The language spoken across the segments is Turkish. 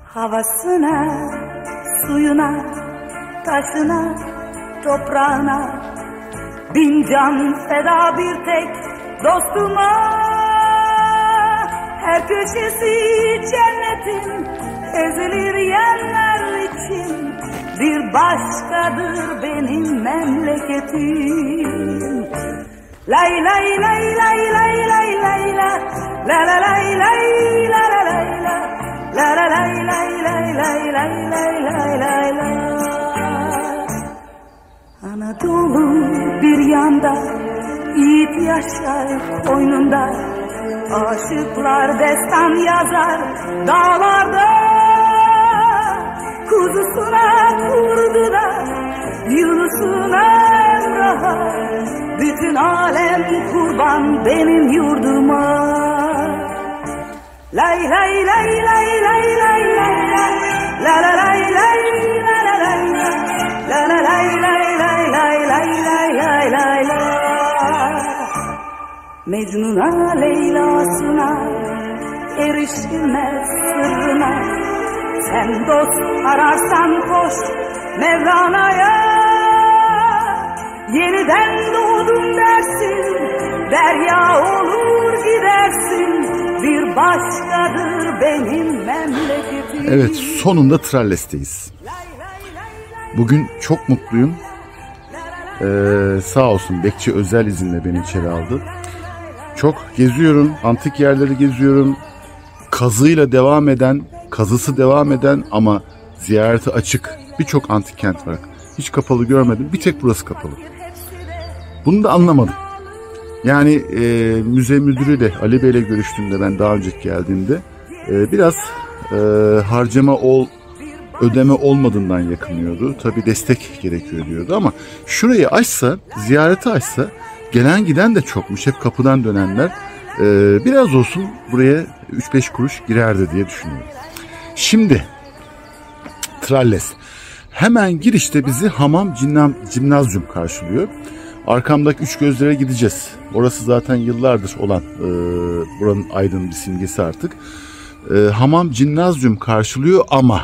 Havasına, suyuna, taşına, toprağına bin can feda bir tek dostuma. Her köşesi cennetin ezilir yerler için. Bir başkadır benim memleketim. Lay lay lay lay lay lay lay la la la lay lay la la lay la la la lay lay lay lay lay lay lay lay la. Anadolu bir yanda, yiğit yaşar koynunda. Aşıklar destan yazar dağlarda. Kuzusuna kurdu da Yunus'una Emrah'a. Bütün alem kurban benim yurduma. Lay lay lay lay lay lay lay la la lay lay la la lay la la lay lay lay lay lay lay lay lay la. Mecnun'a Leyla'sına erişilmez sırrına. Sen dost ararsan koş Mevlana'ya. Yeniden doğdum dersin, derya olur gidersin. Bir başkadır benim memleketim. Evet, sonunda Tralles'teyiz. Bugün çok mutluyum. Sağ olsun Bekçi özel izinle beni içeri aldı. Çok geziyorum, antik yerleri geziyorum. Kazısı devam eden ama ziyarete açık birçok antik kent var. Hiç kapalı görmedim. Bir tek burası kapalı. Bunu da anlamadım. Yani müze müdürüyle Ali Bey'le görüştüğümde ben daha önce geldiğimde biraz ödeme olmadığından yakınıyordu. Tabii destek gerekiyor diyordu ama şurayı açsa, ziyareti açsa gelen giden de çokmuş. Hep kapıdan dönenler biraz olsun buraya 3-5 kuruş girerdi diye düşünüyorum. Şimdi Tralles. Hemen girişte bizi Hamam Cimnazyum karşılıyor. Arkamdaki Üç Gözler'e gideceğiz. Orası zaten yıllardır olan buranın aydın bir simgesi artık. Hamam Cimnazyum karşılıyor ama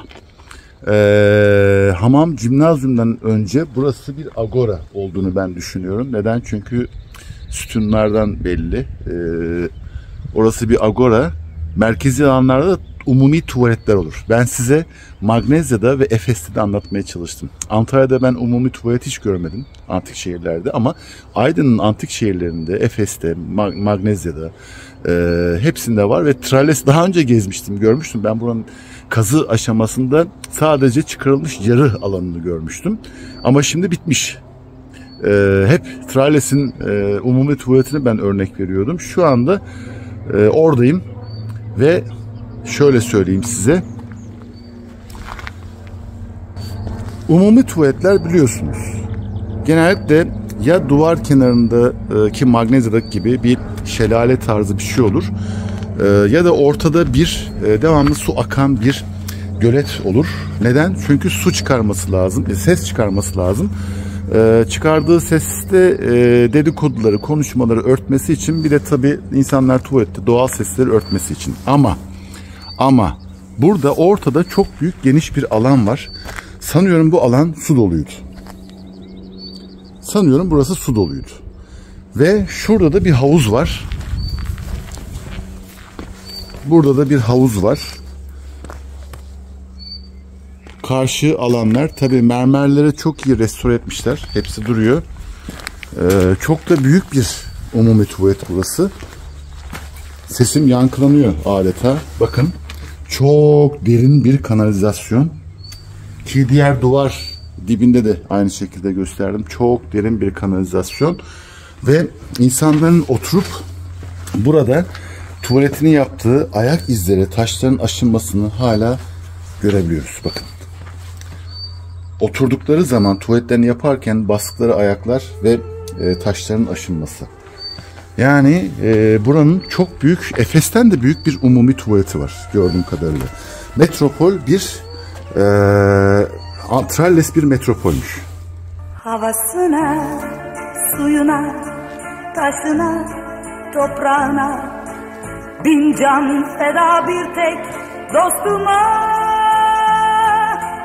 Hamam Cimnazyum'dan önce burası bir agora olduğunu ben düşünüyorum. Neden? Çünkü sütunlardan belli. Orası bir agora. Merkezi alanlarda da umumi tuvaletler olur. Ben size Magnezya'da ve Efes'te de anlatmaya çalıştım. Antalya'da ben umumi tuvalet hiç görmedim antik şehirlerde ama Aydın'ın antik şehirlerinde, Efes'te, Magnezya'da hepsinde var ve Tralles daha önce gezmiştim, görmüştüm. Ben buranın kazı aşamasında sadece çıkarılmış yarı alanını görmüştüm. Ama şimdi bitmiş. Hep Tralles'in umumi tuvaletini ben örnek veriyordum. Şu anda oradayım ve şöyle söyleyeyim size. Umumi tuvaletler biliyorsunuz. Genellikle ya duvar kenarındaki Magnezya'daki gibi bir şelale tarzı bir şey olur. Ya da ortada bir devamlı su akan bir gölet olur. Neden? Çünkü su çıkarması lazım, ses çıkarması lazım. Çıkardığı seste dedikoduları, konuşmaları örtmesi için, bir de tabii insanlar tuvalette doğal sesleri örtmesi için. Ama burada ortada çok büyük geniş bir alan var. Sanıyorum bu alan su doluydu. Sanıyorum burası su doluydu. Ve şurada da bir havuz var. Burada da bir havuz var. Karşı alanlar tabii mermerleri çok iyi restore etmişler. Hepsi duruyor. Çok da büyük bir umumi tuvalet burası. Sesim yankılanıyor adeta. Bakın çok derin bir kanalizasyon. Ki diğer duvar dibinde de aynı şekilde gösterdim. Çok derin bir kanalizasyon. Ve insanların oturup burada tuvaletini yaptığı ayak izleri, taşların aşınmasını hala görebiliyoruz. Bakın. Oturdukları zaman tuvaletlerini yaparken bastıkları ayaklar ve taşların aşınması. Yani buranın çok büyük, Efes'ten de büyük bir umumi tuvaleti var gördüğüm kadarıyla. Metropol bir, Tralles bir metropolmüş. Havasına, suyuna, taşına, toprağına bin can feda bir tek dostuma.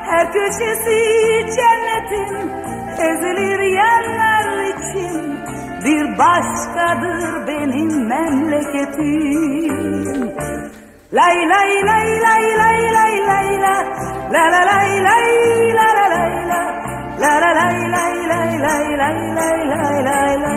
Her köşesi cennetin ezilir yerler için. Bir başkadır benim memleketim. Lay lay lay lay lay lay lay la la la lay lay la la lay la la la lay lay lay lay lay lay lay lay la.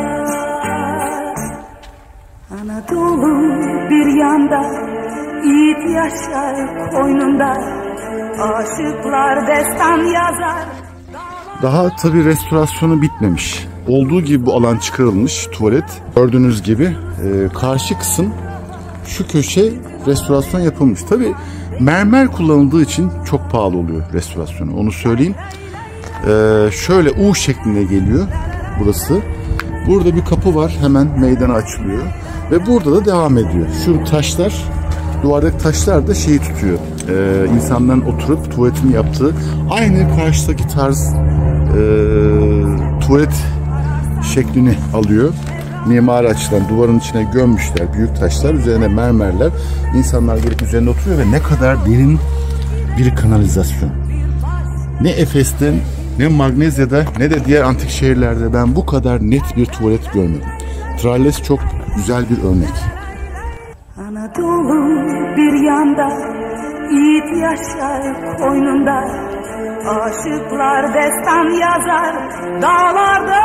Anadolu bir yanda, yiğit yaşar koynunda, aşıklar destan yazar. Daha tabii restorasyonu bitmemiş. Olduğu gibi bu alan çıkarılmış, tuvalet. Gördüğünüz gibi karşı kısım, şu köşe restorasyon yapılmış. Tabii mermer kullanıldığı için çok pahalı oluyor restorasyonu, onu söyleyeyim. Şöyle U şeklinde geliyor burası. Burada bir kapı var, hemen meydana açılıyor. Ve burada da devam ediyor. Şu taşlar, duvardaki taşlar da şeyi tutuyor. İnsanların oturup tuvaletini yaptığı, aynı karşıdaki tarz tuvalet şeklini alıyor. Mimari açıdan duvarın içine gömmüşler büyük taşlar, üzerine mermerler. İnsanlar gelip üzerinde oturuyor ve ne kadar derin bir kanalizasyon. Ne Efes'te, ne Magnezya'da, ne de diğer antik şehirlerde ben bu kadar net bir tuvalet görmedim. Tralles çok güzel bir örnek. Anadolu bir yanda, yiğit yaşar koynunda, aşıklar destan yazar dağlarda.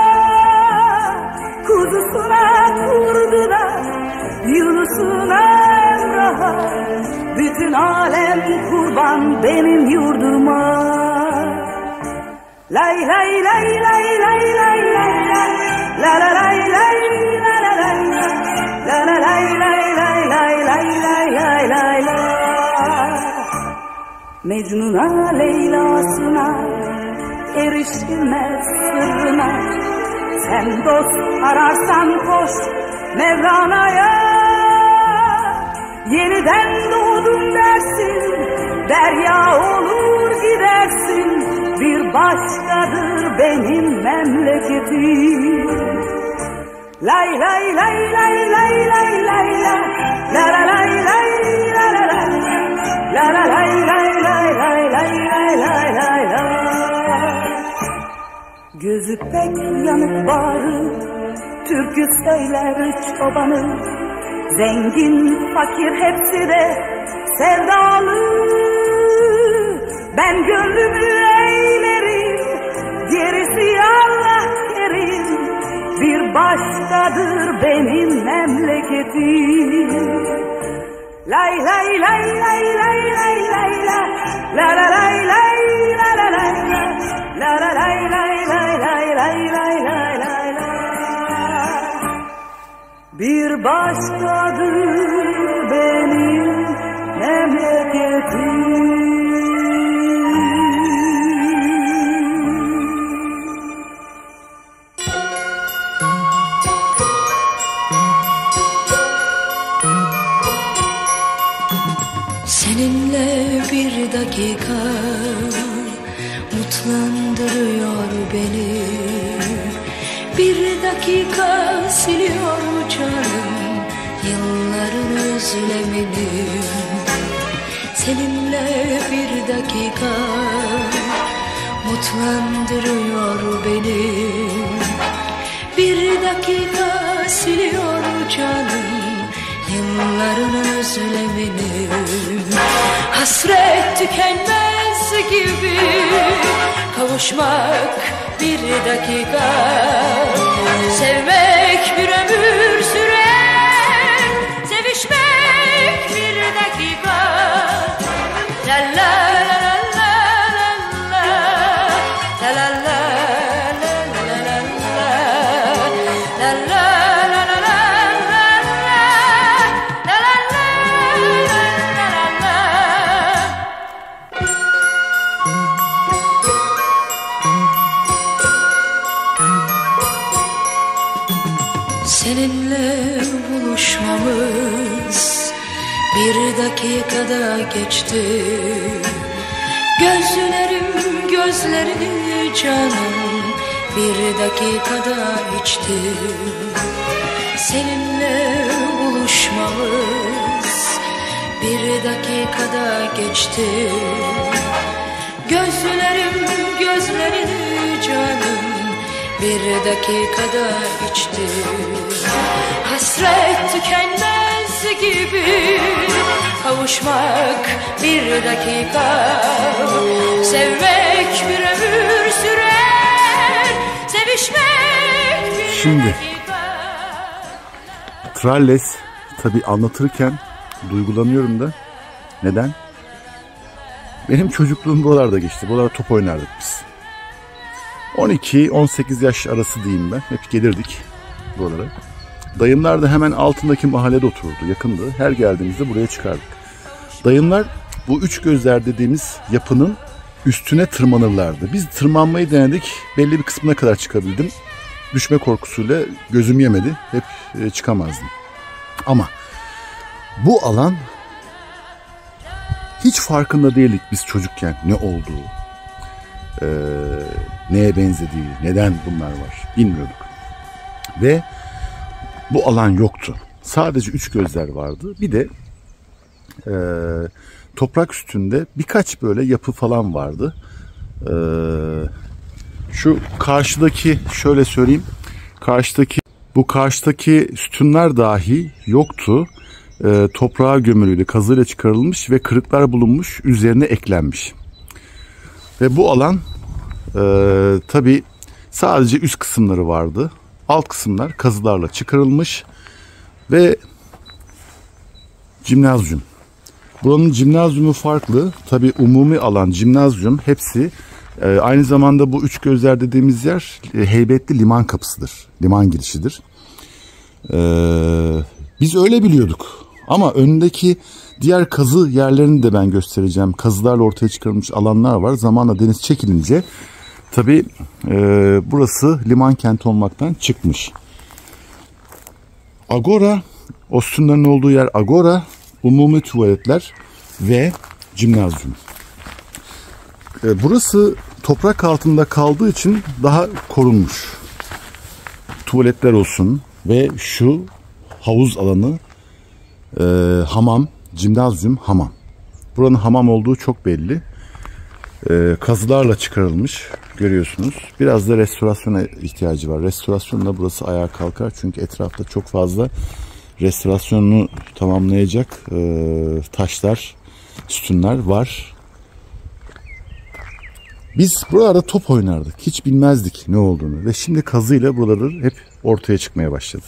Kuzusuna kurdular, Yunus'una Emrah'a, bütün alem kurban benim yurduma. Lay lay lay lay lay lay lay lay la la lay lay la la lay la la lay lay lay lay lay lay lay lay la. Mecnun'a Leyla'sına erişilmez sırrına, sen dost ararsan koş Mevlana'ya. Yeniden doğdum dersin, derya olur gidersin. Bir başkadır benim memleketim. Lay lay lay lay lay lay lay la la la lay lay la la lay la la lay lay lay lay lay lay lay la. Gözü pek yanık bağrı, türkü söyler çobanı. Zengin fakir hepsi de sevdalı. Ben gönlümü eylerim, gerisi Allah kerim. Bir başkadır benim memleketim. Lay lay lay lay lay lay lay la la la lay lay la la lay la la lay lay lay lay lay lay lay lay la. Bir başkadır benim memleketim. Seninle bir dakika mutlandırıyor beni. Bir dakika siliyor canım yılların özlemini. Seninle bir dakika mutlandırıyor beni. Bir dakika siliyor canım yılların özlemini. Hasret tükenmez gibi kavuşmak bir dakika, sevmek bir ömür sürer, sevişmek bir dakika. La la la la la la la la la la la la la. Seninle buluşmamız bir dakikada geçti. Gözlerim gözlerini canım bir dakikada içti. Seninle buluşmamız bir dakikada geçti. Gözlerim gözlerini canım bir dakikada içti. Hasret tükenmez gibi kavuşmak bir dakika, sevmek bir ömür sürer, sevişmek bir Şimdi dakika. Tralles tabi anlatırken duygulanıyorum da. Neden? Benim çocukluğum buralarda geçti. Buralarda top oynardık biz. 12-18 yaş arası diyeyim ben. Hep gelirdik buralara. Dayımlar da hemen altındaki mahallede otururdu. Yakındı. Her geldiğimizde buraya çıkardık. Dayımlar bu üç gözler dediğimiz yapının üstüne tırmanırlardı. Biz tırmanmayı denedik. Belli bir kısmına kadar çıkabildim. Düşme korkusuyla gözüm yemedi. Hep çıkamazdım. Ama bu alan hiç farkında değildik biz çocukken ne olduğu, neye benzediği, neden bunlar var bilmiyorduk. Ve bu alan yoktu. Sadece üç gözler vardı. Bir de toprak üstünde birkaç böyle yapı falan vardı. Şu karşıdaki, şöyle söyleyeyim, karşıdaki sütunlar dahi yoktu. Toprağa gömülüydü, kazıyla çıkarılmış ve kırıklar bulunmuş, üzerine eklenmiş. Ve bu alan tabii sadece üst kısımları vardı. Alt kısımlar kazılarla çıkarılmış ve cimnazyum. Buranın cimnazyumu farklı. Tabii umumi alan, cimnazyum hepsi aynı zamanda bu üç gözler dediğimiz yer heybetli liman kapısıdır. Liman girişidir. Biz öyle biliyorduk. Ama önündeki diğer kazı yerlerini de ben göstereceğim. Kazılarla ortaya çıkarılmış alanlar var. Zamanla deniz çekilince tabii burası liman kenti olmaktan çıkmış. Agora, o sütunların olduğu yer agora, umumi tuvaletler ve cimnazyum. Burası toprak altında kaldığı için daha korunmuş. Tuvaletler olsun ve şu havuz alanı, hamam, cimnazyum, hamam. Buranın hamam olduğu çok belli. Kazılarla çıkarılmış, görüyorsunuz. Biraz da restorasyona ihtiyacı var. Restorasyonla burası ayağa kalkar. Çünkü etrafta çok fazla restorasyonunu tamamlayacak taşlar, sütunlar var. Biz buralarda top oynardık. Hiç bilmezdik ne olduğunu. Ve şimdi kazıyla buraları hep ortaya çıkmaya başladı.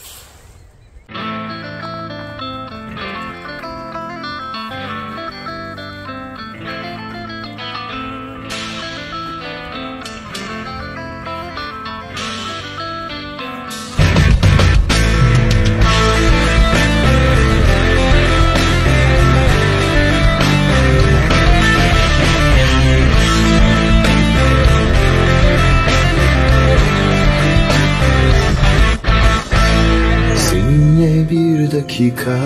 Bir dakika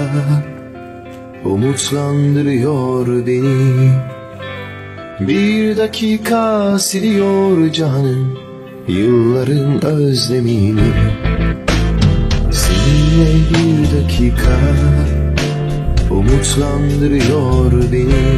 umutlandırıyor beni. Bir dakika siliyor canım yılların özlemini. Seninle bir dakika umutlandırıyor beni.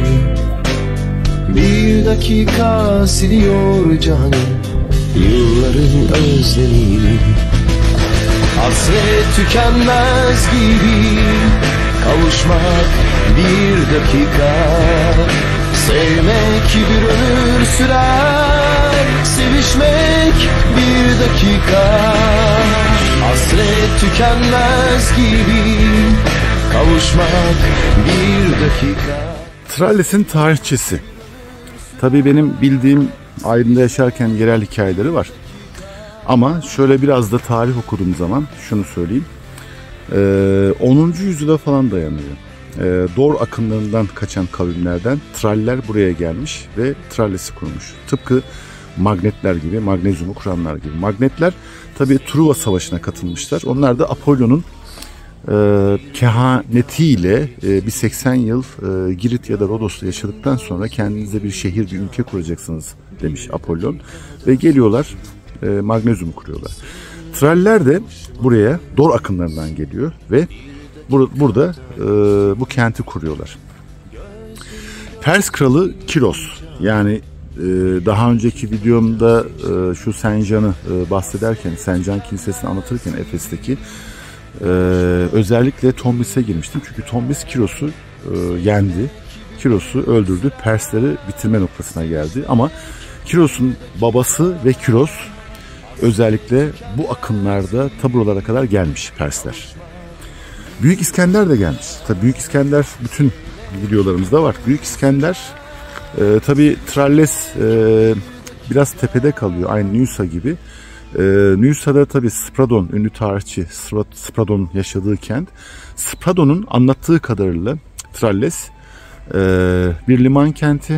Bir dakika siliyor canım yılların özlemini. Hasret tükenmez gibi kavuşmak bir dakika, sevmek bir ömür sürer, sevişmek bir dakika. Hasret tükenmez gibi kavuşmak bir dakika. Tralles'in tarihçesi. Tabii benim bildiğim Aydın'da yaşarken yerel hikayeleri var. Ama şöyle biraz da tarih okuduğum zaman şunu söyleyeyim. 10. yüzyıla falan dayanıyor. Dor akımlarından kaçan kavimlerden Traller buraya gelmiş ve Tralles'i kurmuş. Tıpkı Magnetler gibi, magnezyumu kuranlar gibi. Magnetler tabii Truva Savaşı'na katılmışlar. Onlar da Apollo'nun kehanetiyle bir 80 yıl Girit ya da Rodos'ta yaşadıktan sonra kendinize bir şehir, bir ülke kuracaksınız demiş Apollon. Ve geliyorlar, magnezyumu kuruyorlar. Traller de buraya Dor akımlarından geliyor ve burada bu kenti kuruyorlar. Pers kralı Kiros, yani daha önceki videomda şu Sencan'ı bahsederken, Sencan Kilisesi'ni anlatırken Efes'teki özellikle Tombis'e girmiştim. Çünkü Tombis Kiros'u yendi. Kiros'u öldürdü. Persleri bitirme noktasına geldi. Ama Kiros'un babası ve Kiros özellikle bu akımlarda taburolara kadar gelmiş Persler. Büyük İskender de gelmiş. Tabii Büyük İskender bütün videolarımızda var. Büyük İskender tabii Tralles biraz tepede kalıyor. Aynı Nyssa gibi. Nyssa'da tabii Spradon, ünlü tarihçi Spradon yaşadığı kent. Spradon'un anlattığı kadarıyla Tralles bir liman kenti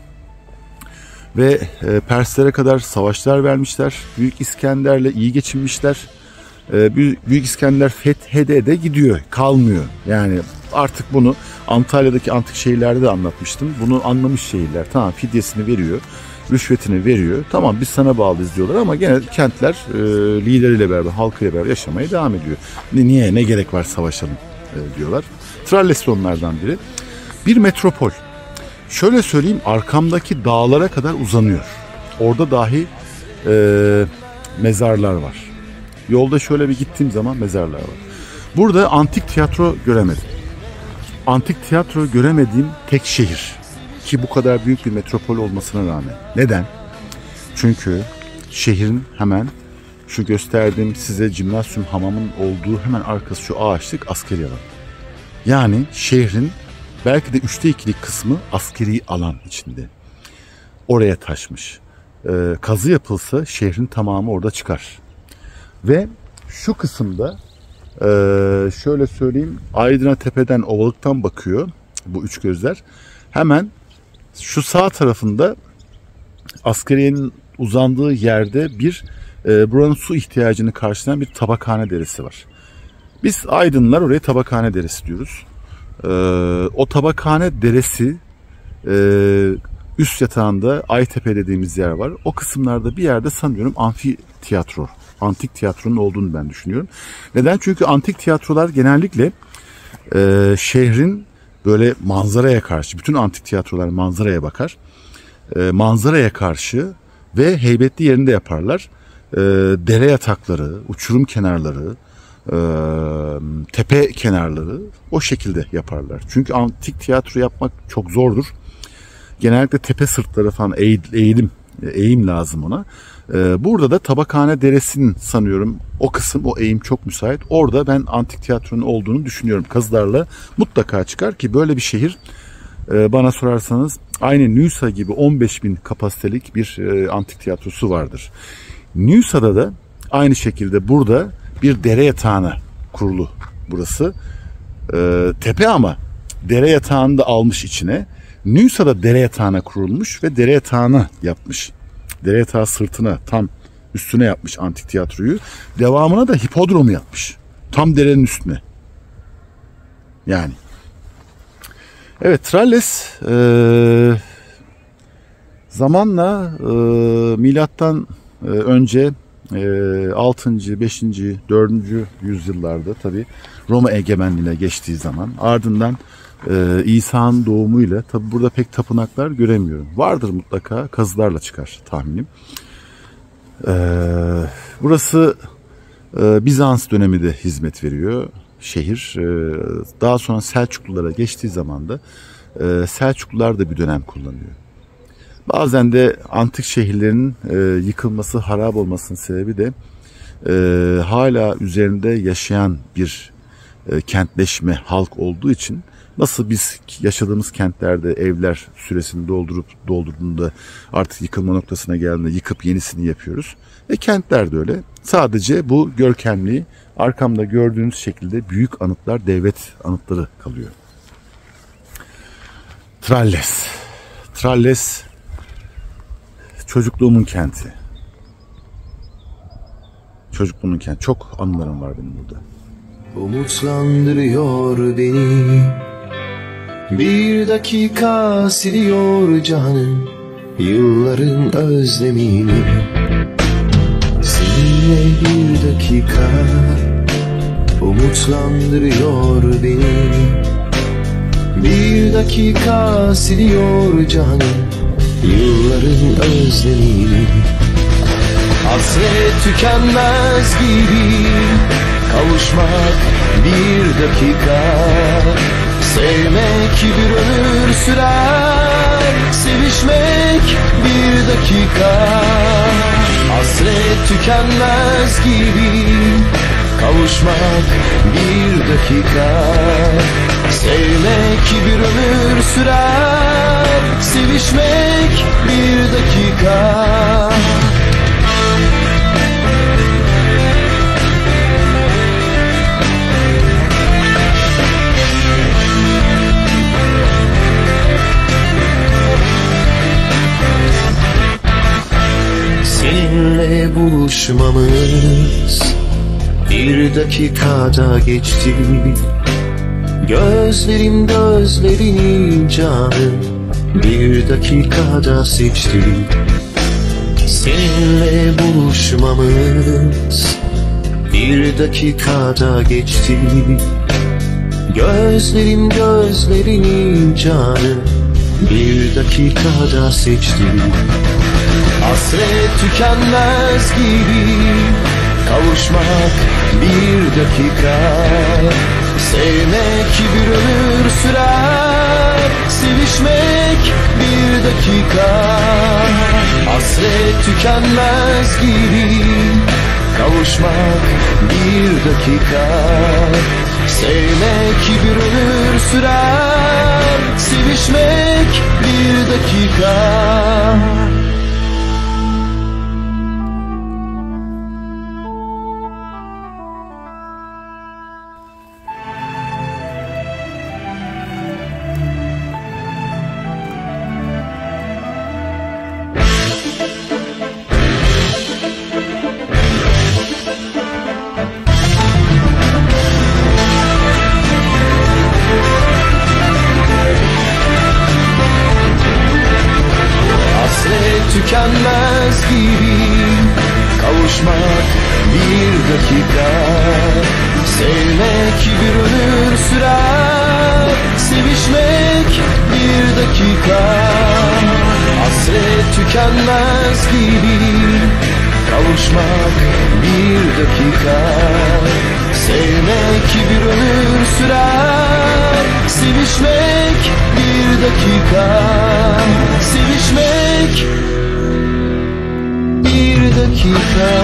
ve Perslere kadar savaşlar vermişler. Büyük İskender'le iyi geçinmişler. Büyük İskender fethede de gidiyor, kalmıyor. Yani artık bunu Antalya'daki antik şehirlerde de anlatmıştım. Bunu anlamış şehirler. Tamam, fidyesini veriyor, rüşvetini veriyor. Tamam, biz sana bağlıyız diyorlar ama gene kentler lideriyle beraber, halkıyla beraber yaşamaya devam ediyor. Niye, ne gerek var savaşalım diyorlar. Tralles de onlardan biri. Bir metropol. Şöyle söyleyeyim, arkamdaki dağlara kadar uzanıyor. Orada dahi mezarlar var. Yolda şöyle bir gittiğim zaman mezarlar var. Burada antik tiyatro göremedim. Antik tiyatro göremediğim tek şehir. Ki bu kadar büyük bir metropol olmasına rağmen. Neden? Çünkü şehrin hemen şu gösterdiğim size Cimnasyum hamamın olduğu hemen arkası şu ağaçlık askeri alan. Yani şehrin belki de 3'te 2'lik kısmı askeri alan içinde. Oraya taşmış. Kazı yapılsa şehrin tamamı orada çıkar. Ve şu kısımda şöyle söyleyeyim, Aydın'a tepeden, ovalıktan bakıyor bu üç gözler. Hemen şu sağ tarafında askeriyenin uzandığı yerde buranın su ihtiyacını karşılayan bir tabakhane deresi var. Biz Aydınlılar oraya tabakhane deresi diyoruz. O tabakhane deresi üst yatağında Aytepe dediğimiz yer var. O kısımlarda bir yerde sanıyorum amfiteyatro, antik tiyatronun olduğunu ben düşünüyorum. Neden? Çünkü antik tiyatrolar genellikle şehrin böyle manzaraya karşı, bütün antik tiyatrolar manzaraya bakar. Manzaraya karşı ve heybetli yerinde yaparlar. Dere yatakları, uçurum kenarları, tepe kenarları o şekilde yaparlar. Çünkü antik tiyatro yapmak çok zordur. Genellikle tepe sırtları falan eğim lazım ona. Burada da Tabakhane Deresi'nin sanıyorum o kısım, o eğim çok müsait. Orada ben antik tiyatronun olduğunu düşünüyorum. Kazılarla mutlaka çıkar ki böyle bir şehir bana sorarsanız aynı Nyssa gibi 15.000 kapasitelik bir antik tiyatrosu vardır. Nyssa'da da aynı şekilde burada bir dere yatağına kurulu burası. Tepe ama dere yatağını da almış içine. Nyssa'da dere yatağına kurulmuş ve dere yatağına yapmış. Dere yatağı sırtına, tam üstüne yapmış antik tiyatroyu. Devamına da hipodromu yapmış. Tam derenin üstüne. Yani. Evet, Tralles zamanla milattan önce 6. 5. 4. yüzyıllarda tabi Roma egemenliğine geçtiği zaman ardından İsa'nın doğumuyla tabi burada pek tapınaklar göremiyorum. Vardır mutlaka, kazılarla çıkar tahminim. Burası Bizans dönemi de hizmet veriyor şehir. Daha sonra Selçuklulara geçtiği zaman da Selçuklular da bir dönem kullanıyor. Bazen de antik şehirlerin yıkılması, harap olmasının sebebi de hala üzerinde yaşayan bir kentleşme, halk olduğu için nasıl biz yaşadığımız kentlerde evler süresini doldurduğunda artık yıkılma noktasına geldiğinde yıkıp yenisini yapıyoruz. Kentler de öyle. Sadece bu görkemli, arkamda gördüğünüz şekilde büyük anıtlar, devlet anıtları kalıyor. Tralles. Tralles çocukluğumun kenti. Çocukluğumun kenti. Çok anılarım var benim burada. Umutlandırıyor beni, bir dakika siliyor canım yılların özlemini. Seninle bir dakika umutlandırıyor beni, bir dakika siliyor canım yılların özlemi. Hasret tükenmez gibi, kavuşmak bir dakika, sevmek bir ömür sürer, sevişmek bir dakika. Hasret tükenmez gibi, kavuşmak bir dakika, sevmek bir ömür sürer, sevişmek bir dakika. Seninle buluşmamız bir dakikada geçti. Gözlerim gözlerini canım bir dakikada seçti. Seninle buluşmamız bir dakikada geçti. Gözlerim gözlerini canım bir dakikada seçti. Hasret tükenmez gibi, kavuşmak bir dakika, sevmek bir ömür sürer, sevişmek bir dakika. Hasret tükenmez gibi, kavuşmak bir dakika, sevmek bir ömür sürer, sevişmek bir dakika. Tükenmez gibi, kavuşmak bir dakika, sevmek bir ömür sürer, sevişmek bir dakika. Hasret tükenmez gibi, kavuşmak bir dakika, sevmek bir ömür sürer, sevişmek bir dakika, sevişmek bir dakika.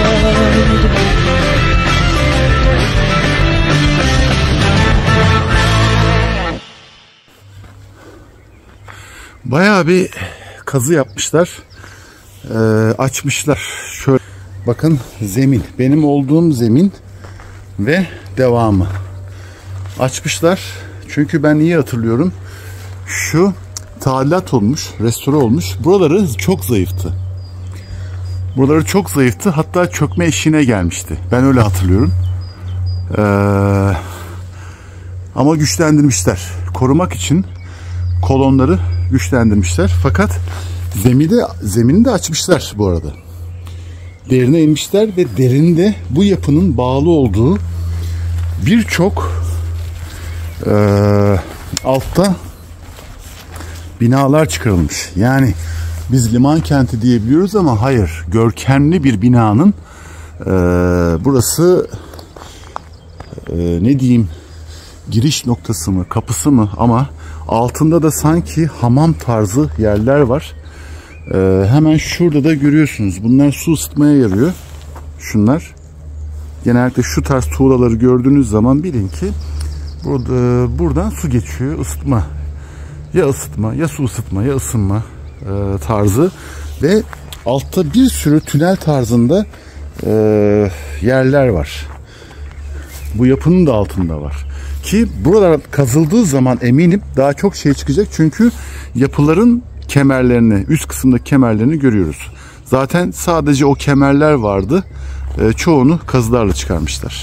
Bayağı bir kazı yapmışlar. Açmışlar. Şöyle bakın, zemin. Benim olduğum zemin ve devamı. Açmışlar. Çünkü ben iyi hatırlıyorum. Şu tadilat olmuş, restore olmuş. Buraları çok zayıftı. Buraları çok zayıftı. Hatta çökme eşiğine gelmişti. Ben öyle hatırlıyorum. Ama güçlendirmişler. Korumak için kolonları güçlendirmişler. Fakat zemini de açmışlar bu arada. Derine inmişler ve derinde bu yapının bağlı olduğu birçok altta binalar çıkarılmış. Yani biz liman kenti diyebiliyoruz ama hayır. Görkemli bir binanın burası ne diyeyim, giriş noktası mı, kapısı mı, ama altında da sanki hamam tarzı yerler var. Hemen şurada da görüyorsunuz. Bunlar su ısıtmaya yarıyor. Şunlar. Genellikle şu tarz tuğlaları gördüğünüz zaman bilin ki buradan su geçiyor. Isıtma. Ya ısıtma, ya su ısıtma, ya ısınma tarzı. Ve altta bir sürü tünel tarzında yerler var. Bu yapının da altında var. Ki buralar kazıldığı zaman eminim daha çok şey çıkacak. Çünkü yapıların kemerlerini, üst kısımdaki kemerlerini görüyoruz. Zaten sadece o kemerler vardı. Çoğunu kazılarla çıkarmışlar.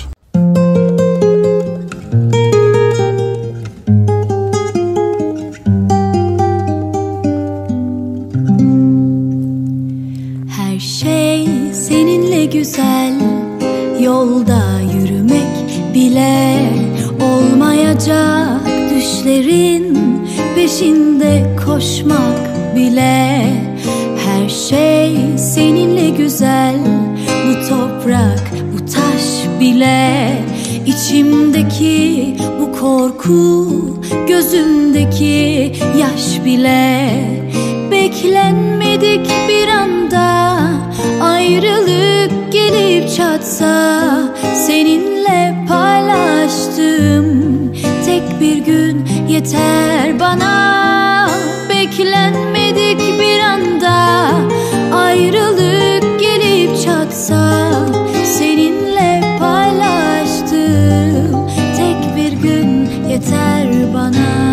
Her şey seninle güzel, yolda yürümek bile olmayacak, düşlerin peşinde koşmak bile. Her şey seninle güzel, bu toprak, bu taş bile. İçimdeki bu korku, gözümdeki yaş bile. Beklenmedik bir anda ayrılık gelip çatsa, seninle paylaştığım tek bir gün yeter bana. Beklenmedik bir anda ayrılık gelip çatsa, seninle paylaştığım tek bir gün yeter bana.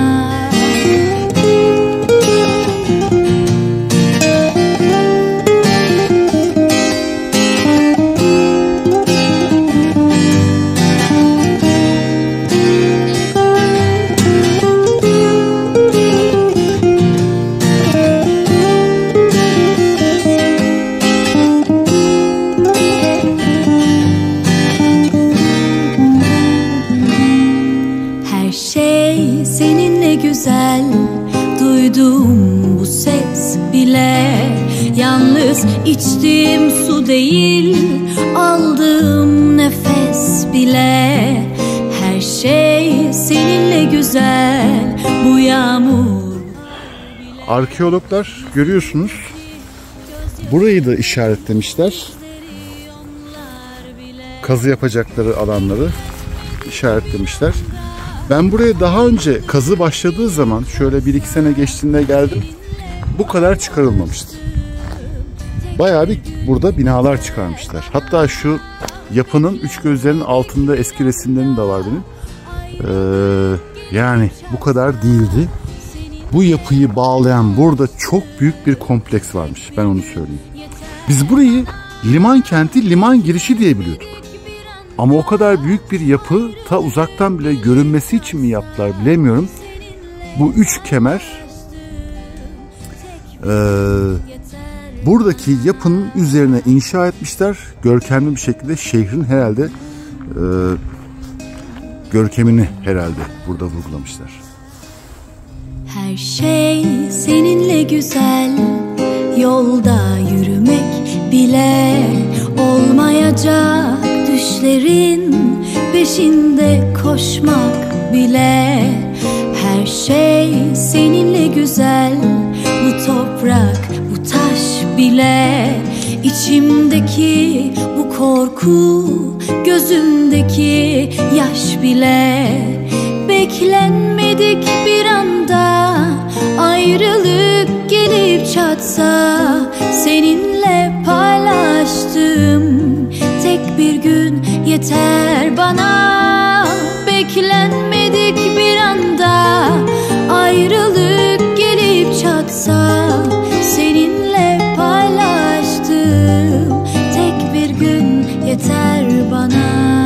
Güzel, duydum bu ses bile. Yalnız içtiğim su değil, aldığım nefes bile. Her şey seninle güzel, bu yağmur. Arkeologlar görüyorsunuz, burayı da işaretlemişler. Kazı yapacakları alanları işaretlemişler. Ben buraya daha önce kazı başladığı zaman, şöyle 1-2 sene geçtiğinde geldim. Bu kadar çıkarılmamıştı. Bayağı bir burada binalar çıkarmışlar. Hatta şu yapının üç gözlerinin altında eski resimlerim de var benim. Yani bu kadar değildi. Bu yapıyı bağlayan burada çok büyük bir kompleks varmış. Ben onu söyleyeyim. Biz burayı liman kenti, liman girişi diye biliyorduk. Ama o kadar büyük bir yapı ta uzaktan bile görünmesi için mi yaptılar bilemiyorum. Bu üç kemer buradaki yapının üzerine inşa etmişler. Görkemli bir şekilde şehrin herhalde görkemini herhalde burada vurgulamışlar. Her şey seninle güzel, yolda yürümek bile olmayacak. Düşlerin peşinde koşmak bile. Her şey seninle güzel, bu toprak, bu taş bile. İçimdeki bu korku, gözümdeki yaş bile. Beklenmedik bir anda ayrılık gelip çatsa, seninle paylaştığım tek bir gün yeter bana. Beklenmedik bir anda ayrılık gelip çatsa, seninle paylaştığım tek bir gün yeter bana.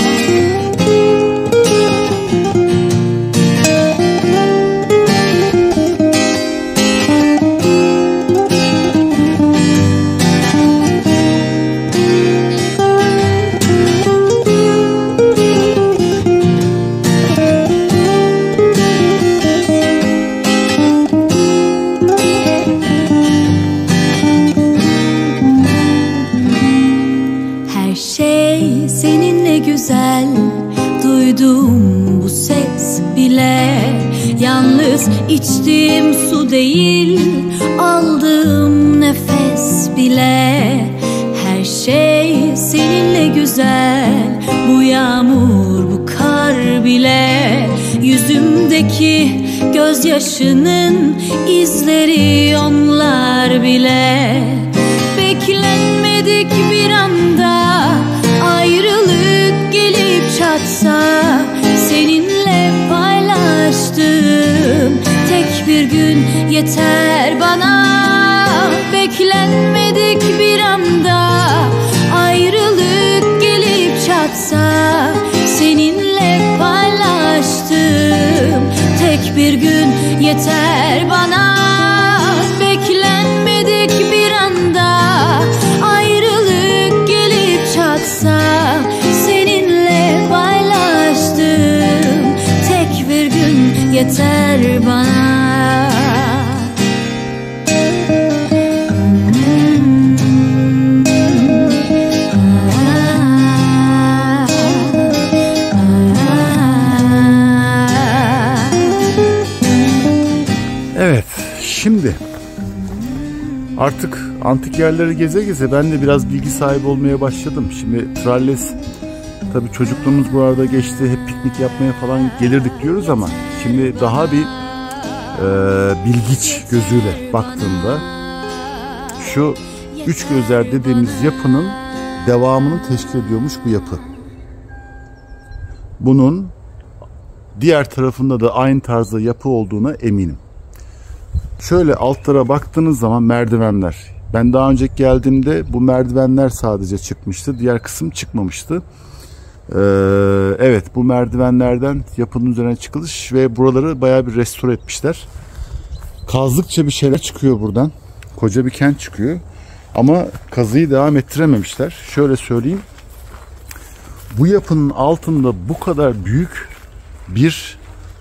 Güzel, duydum bu ses bile. Yalnız içtiğim su değil, aldığım nefes bile. Her şey seninle güzel, bu yağmur, bu kar bile. Yüzümdeki gözyaşının izleri onlar bile. Beklenmedik bir anda ayrılık gelip çatsa, seninle paylaştığım tek bir gün yeter bana. Beklenmedik bir anda ayrılık gelip çatsa, seninle paylaştığım tek bir gün yeter bana. Beklenmedik bir anda ayrılık gelip çatsa, seninle paylaştığım tek bir gün yeter bana. Artık antik yerleri geze geze ben de biraz bilgi sahibi olmaya başladım. Şimdi Tralles, tabii çocukluğumuz bu arada geçti, hep piknik yapmaya falan gelirdik diyoruz ama şimdi daha bir bilgiç gözüyle baktığımda şu üç gözler dediğimiz yapının devamını teşkil ediyormuş bu yapı. Bunun diğer tarafında da aynı tarzda yapı olduğuna eminim. Şöyle altlara baktığınız zaman merdivenler. Ben daha önce geldiğimde bu merdivenler sadece çıkmıştı. Diğer kısım çıkmamıştı. Evet, bu merdivenlerden yapının üzerine çıkılış ve buraları bayağı bir restore etmişler. Kazdıkça bir şeyler çıkıyor buradan. Koca bir kent çıkıyor. Ama kazıyı devam ettirememişler. Şöyle söyleyeyim. Bu yapının altında bu kadar büyük bir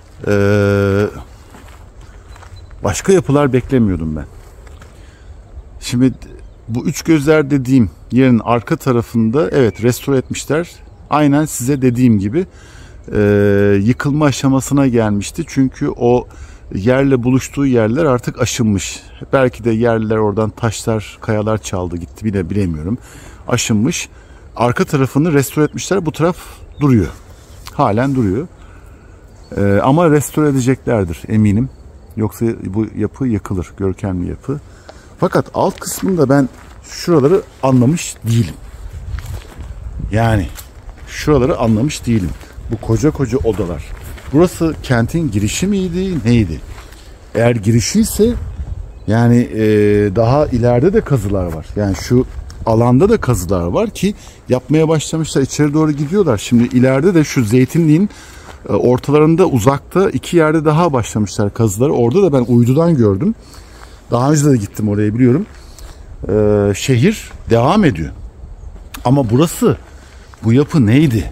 başka yapılar beklemiyordum ben. Şimdi bu üç gözler dediğim yerin arka tarafında evet restore etmişler. Aynen size dediğim gibi yıkılma aşamasına gelmişti. Çünkü o yerle buluştuğu yerler artık aşınmış. Belki de yerler oradan taşlar, kayalar çaldı gitti, bilemiyorum. Aşınmış. Arka tarafını restore etmişler. Bu taraf duruyor. Halen duruyor. Ama restore edeceklerdir eminim. Yoksa bu yapı yıkılır. Görkemli yapı. Fakat alt kısmında ben şuraları anlamış değilim. Yani şuraları anlamış değilim. Bu koca koca odalar. Burası kentin girişi miydi, neydi? Eğer girişiyse yani daha ileride de kazılar var. Yani şu alanda da kazılar var ki yapmaya başlamışlar. İçeri doğru gidiyorlar. Şimdi ileride de şu zeytinliğin ortalarında uzakta iki yerde daha başlamışlar kazıları. Orada da ben uydudan gördüm. Daha önce de gittim oraya, biliyorum. Şehir devam ediyor. Ama burası, bu yapı neydi?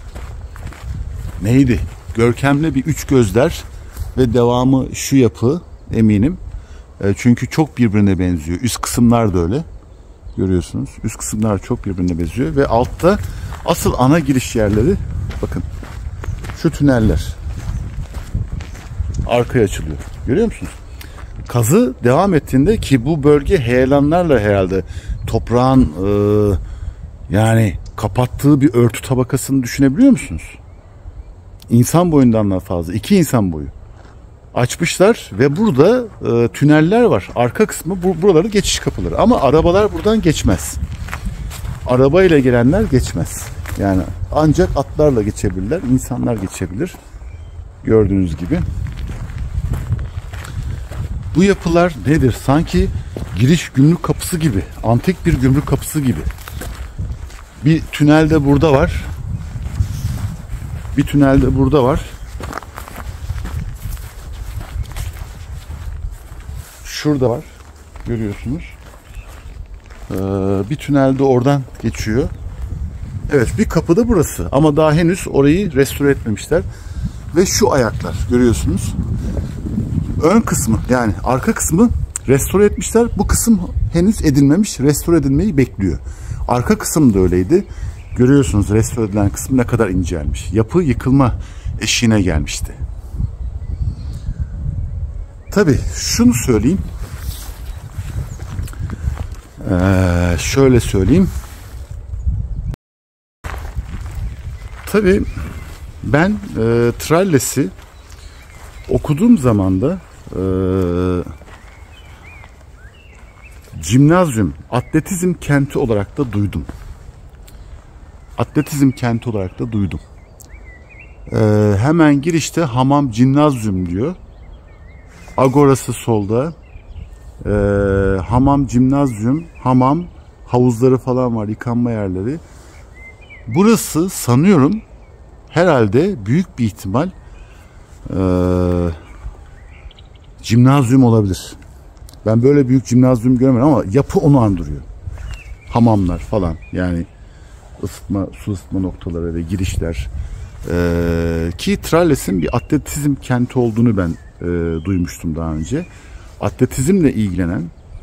Neydi? Görkemli bir üç gözler ve devamı şu yapı eminim. Çünkü çok birbirine benziyor. Üst kısımlar da öyle. Görüyorsunuz. Üst kısımlar çok birbirine benziyor ve altta asıl ana giriş yerleri, bakın şu tüneller arkaya açılıyor. Görüyor musunuz? Kazı devam ettiğinde ki bu bölge heyelanlarla herhalde toprağın yani kapattığı bir örtü tabakasını düşünebiliyor musunuz? İnsan boyundan daha fazla. 2 insan boyu. Açmışlar ve burada tüneller var. Arka kısmı buraları geçiş kapıları. Ama arabalar buradan geçmez. Arabayla gelenler geçmez. Yani ancak atlarla geçebilirler. İnsanlar geçebilir. Gördüğünüz gibi. Bu yapılar nedir? Sanki giriş gümrük kapısı gibi. Antik bir gümrük kapısı gibi. Bir tünel de burada var. Bir tünel de burada var. Şurada var. Görüyorsunuz. Bir tünel de oradan geçiyor. Evet, bir kapı da burası. Ama daha henüz orayı restore etmemişler. Ve şu ayaklar görüyorsunuz. Ön kısmı, yani arka kısmı restore etmişler. Bu kısım henüz edilmemiş. Restore edilmeyi bekliyor. Arka kısım da öyleydi. Görüyorsunuz restore edilen kısım ne kadar incelmiş. Yapı yıkılma eşiğine gelmişti. Tabii şunu söyleyeyim. Şöyle söyleyeyim. Tabii ben Tralles'i okuduğum zaman da Gimnazyum, atletizm kenti olarak da duydum. Atletizm kenti olarak da duydum. Hemen girişte Hamam Gimnazyum diyor. Agorası solda. Hamam Gimnazyum, hamam, havuzları falan var, yıkanma yerleri. Burası sanıyorum herhalde büyük bir ihtimal Gimnazyum olabilir. Ben böyle büyük gimnazyum görmedim ama yapı onu andırıyor. Hamamlar falan, yani ısıtma, su ısıtma noktaları ve girişler. Ki Tralles'in bir atletizm kenti olduğunu ben duymuştum daha önce. Atletizmle ilgilenen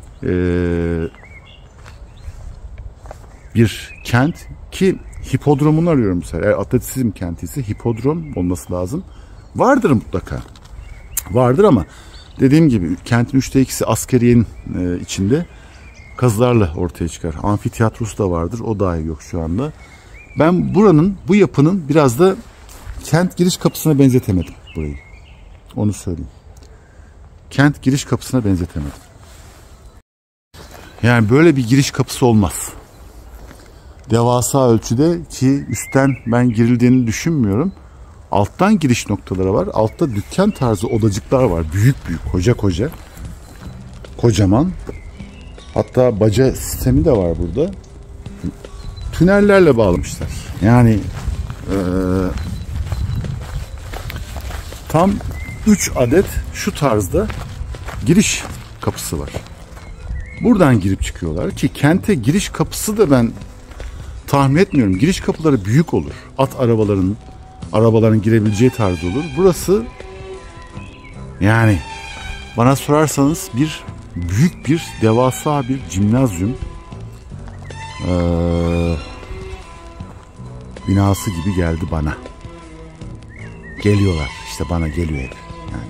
bir kent ki hipodromunu arıyorum mesela. Eğer atletizm kenti ise hipodrom olması lazım. Vardır mutlaka. Vardır ama dediğim gibi kentin 3'te 2'si askeriyenin içinde. kazılarla ortaya çıkar. Amfitiyatrosu da vardır. O dahi yok şu anda. Ben bu yapının biraz da kent giriş kapısına benzetemedim burayı. Onu söyleyeyim. Kent giriş kapısına benzetemedim. Yani böyle bir giriş kapısı olmaz. Devasa ölçüde, ki üstten ben girildiğini düşünmüyorum. Alttan giriş noktaları var. Altta dükkan tarzı odacıklar var. Büyük büyük, koca. Kocaman. Hatta baca sistemi de var burada. Tünellerle bağlamışlar. Yani tam 3 adet şu tarzda giriş kapısı var. Buradan girip çıkıyorlar ki kente giriş kapısı da ben tahmin etmiyorum. Giriş kapıları büyük olur. At arabaların girebileceği tarz olur. Burası yani bana sorarsanız büyük bir devasa bir cimnazyum binası gibi geldi bana. Geliyorlar. İşte bana geliyor hep. Yani.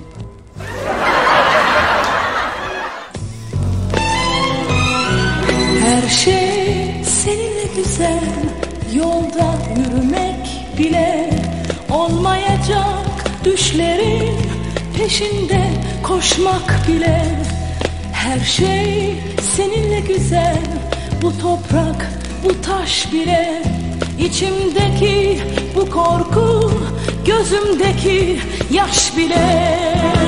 Her şey seninle güzel, yolda yürümek bile olmayacak, düşlerin peşinde koşmak bile. Her şey seninle güzel, bu toprak, bu taş bile, içimdeki bu korku, gözümdeki yaş bile.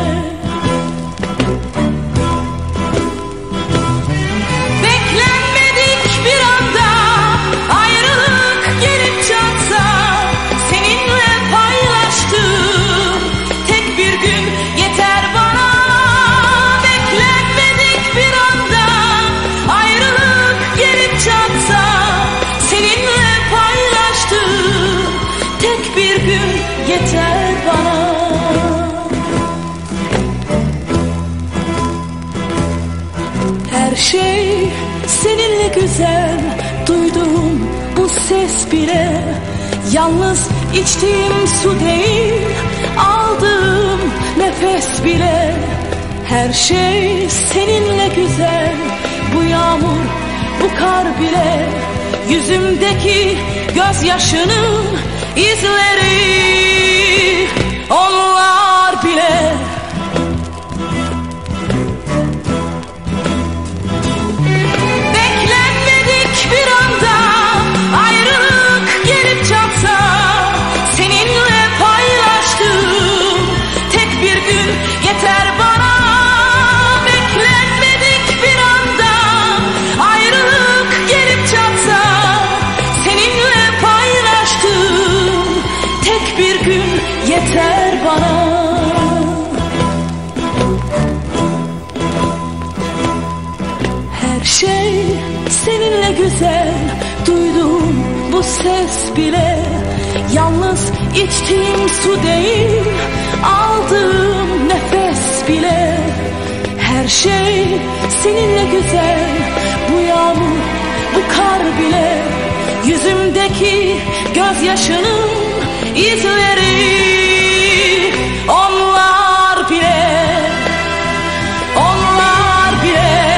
Beklenmedik bir anda ayrılık gelip çatsa, seninle paylaştığım tek bir gün yeter bana. Beklenmedik bir anda ayrılık gelip çatsa, seninle paylaştığım tek bir gün yeter bana. Her şey seninle güzel, duyduğum bu ses bile, yalnız içtiğim su değil, aldığım nefes bile. Her şey seninle güzel, bu yağmur, bu kar bile, yüzümdeki gözyaşının izleri, onlar bile. Beklenmedik bir anda ayrılık gelip çatsa, seninle paylaştığım tek bir gün yeter bana. Beklenmedik bir anda ayrılık gelip çatsa, seninle paylaştığım tek bir gün yeter bana. Her şey seninle güzel, duyduğum bu ses bile, yalnız içtiğim su değil, aldığım nefes bile. Her şey seninle güzel, bu yağmur, bu kar bile, yüzümdeki gözyaşının izleri, onlar bile, onlar bile,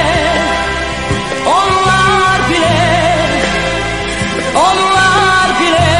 onlar bile, onlar bile.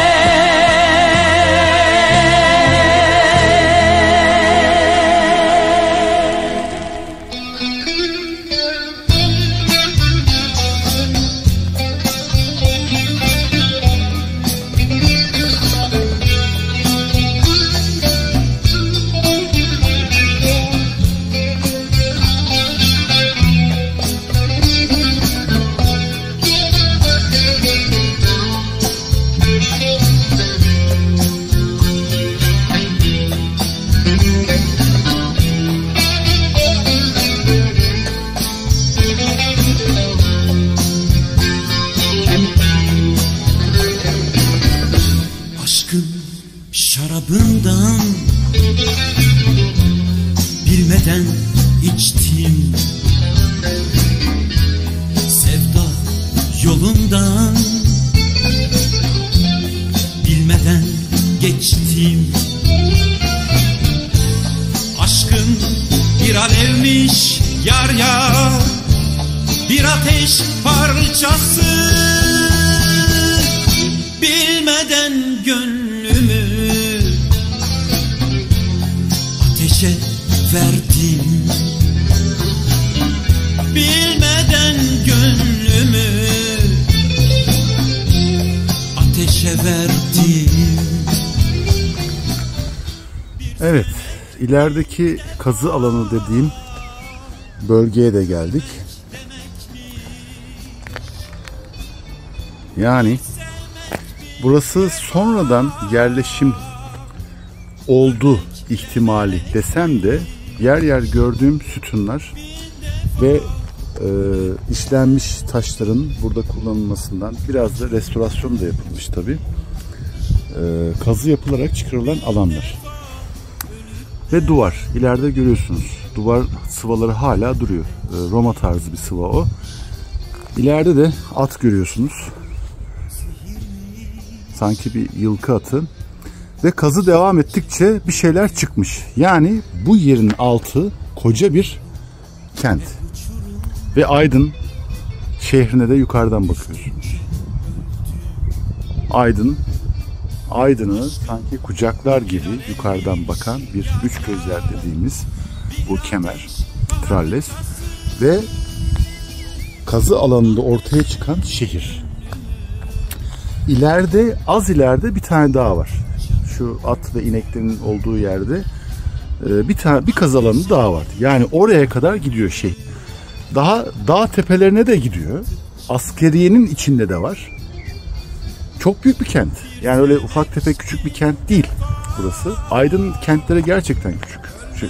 Şarabından bilmeden içtim, sevda yolundan bilmeden geçtim. Aşkın bir alevmiş yar yar, bir ateş parçası. Bilmeden gönlümü ateşe verdim. Bilmeden gönlümü ateşe verdim. Evet, ilerideki kazı alanı dediğim bölgeye de geldik. Yani burası sonradan yerleşim oldu ihtimali desem de yer yer gördüğüm sütunlar ve işlenmiş taşların burada kullanılmasından, biraz da restorasyon da yapılmış tabii, kazı yapılarak çıkarılan alanlar. Ve duvar. İleride görüyorsunuz. Duvar sıvaları hala duruyor. Roma tarzı bir sıva o. İleride de at görüyorsunuz. Sanki bir yılkı atı. Ve kazı devam ettikçe bir şeyler çıkmış. Yani bu yerin altı koca bir kent. Ve Aydın şehrine de yukarıdan bakıyorsunuz. Aydın'ı sanki kucaklar gibi yukarıdan bakan bir üç gözler dediğimiz bu kemer, Tralles ve kazı alanında ortaya çıkan şehir. İleride, az ileride bir tane daha var. Şu at ve ineklerin olduğu yerde bir kazı alanı daha var. Yani oraya kadar gidiyor şehir. Daha dağ tepelerine de gidiyor. Askeriyenin içinde de var. Çok büyük bir kent. Yani öyle ufak tefek küçük bir kent değil burası. Aydın kentleri gerçekten küçük.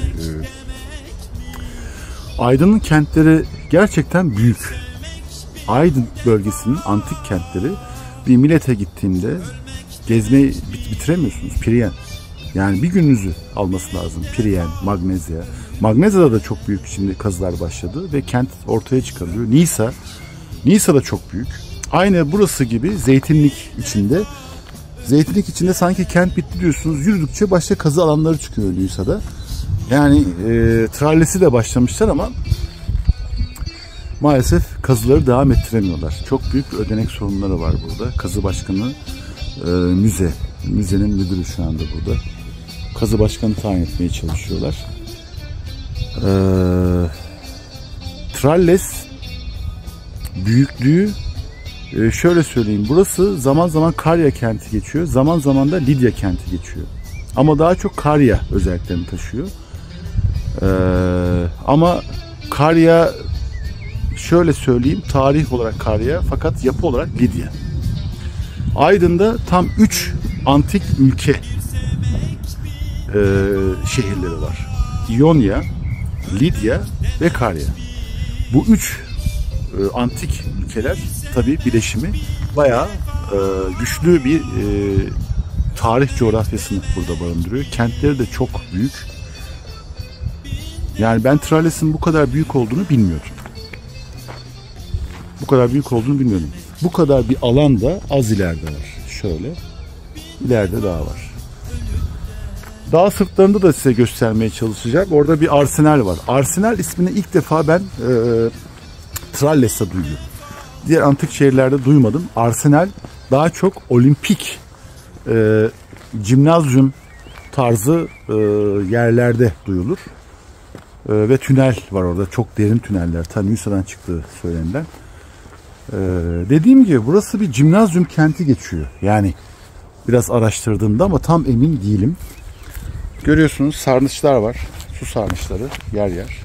Aydın'ın kentleri gerçekten büyük. Aydın bölgesinin antik kentleri, bir Milet'e gittiğimde gezmeyi bitiremiyorsunuz. Priyen. Yani bir gününüzü alması lazım. Priyen, Magnezya. Magnezya'da da çok büyük şimdi kazılar başladı ve kent ortaya çıkarılıyor. Nisa da çok büyük. Aynı burası gibi zeytinlik içinde. Zeytinlik içinde sanki kent bitti diyorsunuz. Yürüdükçe başka kazı alanları çıkıyor Nisa'da. Yani Tralles'i de başlamışlar ama maalesef kazıları devam ettiremiyorlar. Çok büyük bir ödenek sorunları var burada. Kazı başkanı müzenin müdürü şu anda burada. Kazı başkanı tayin etmeye çalışıyorlar. Tralles büyüklüğü şöyle söyleyeyim. Burası zaman zaman Karya kenti geçiyor. Zaman zaman da Lidya kenti geçiyor. Ama daha çok Karya özelliklerini taşıyor. Ama Karya şöyle söyleyeyim. Tarih olarak Karya fakat yapı olarak Lidya. Aydın'da tam 3 antik ülke şehirleri var. İonya, Lidya ve Karya. Bu 3 antik ülkeler tabii bileşimi bayağı güçlü bir tarih coğrafyasını burada barındırıyor. Kentleri de çok büyük. Yani ben Tralles'in bu kadar büyük olduğunu bilmiyordum. Bu kadar bir alan da az ileride var. Şöyle. İleride daha var. Dağ sırtlarında da size göstermeye çalışacağım. Orada bir arsenal var. Arsenal ismini ilk defa ben Tralles'te duyuyorum. Diğer antik şehirlerde duymadım. Arsenal daha çok olimpik cimnazyum tarzı yerlerde duyulur. Ve tünel var orada. Çok derin tüneller. Nisa'dan çıktığı söylenilen. Dediğim gibi burası bir cimnazyum kenti geçiyor. Yani biraz araştırdığımda ama tam emin değilim. Görüyorsunuz sarnıçlar var. Su sarnıçları yer yer.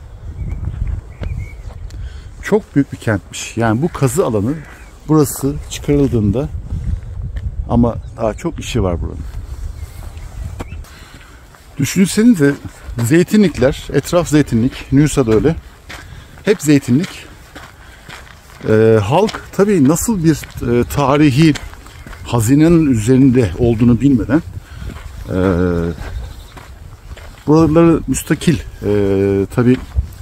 Çok büyük bir kentmiş. Yani bu kazı alanı burası çıkarıldığında ama daha çok işi var buranın. Düşünsenize zeytinlikler, etraf zeytinlik, Nisa'da öyle. Hep zeytinlik. Halk tabii nasıl bir tarihi hazinenin üzerinde olduğunu bilmeden buraları müstakil tabii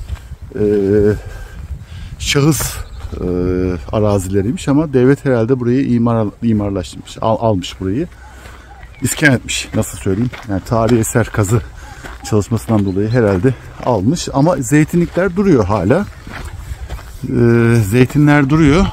şahıs arazileriymiş ama devlet herhalde burayı imarlaştırmış, almış burayı. İskan etmiş, nasıl söyleyeyim. Yani tarihi eser kazı çalışmasından dolayı herhalde almış ama zeytinlikler duruyor hala. zeytinler duruyor.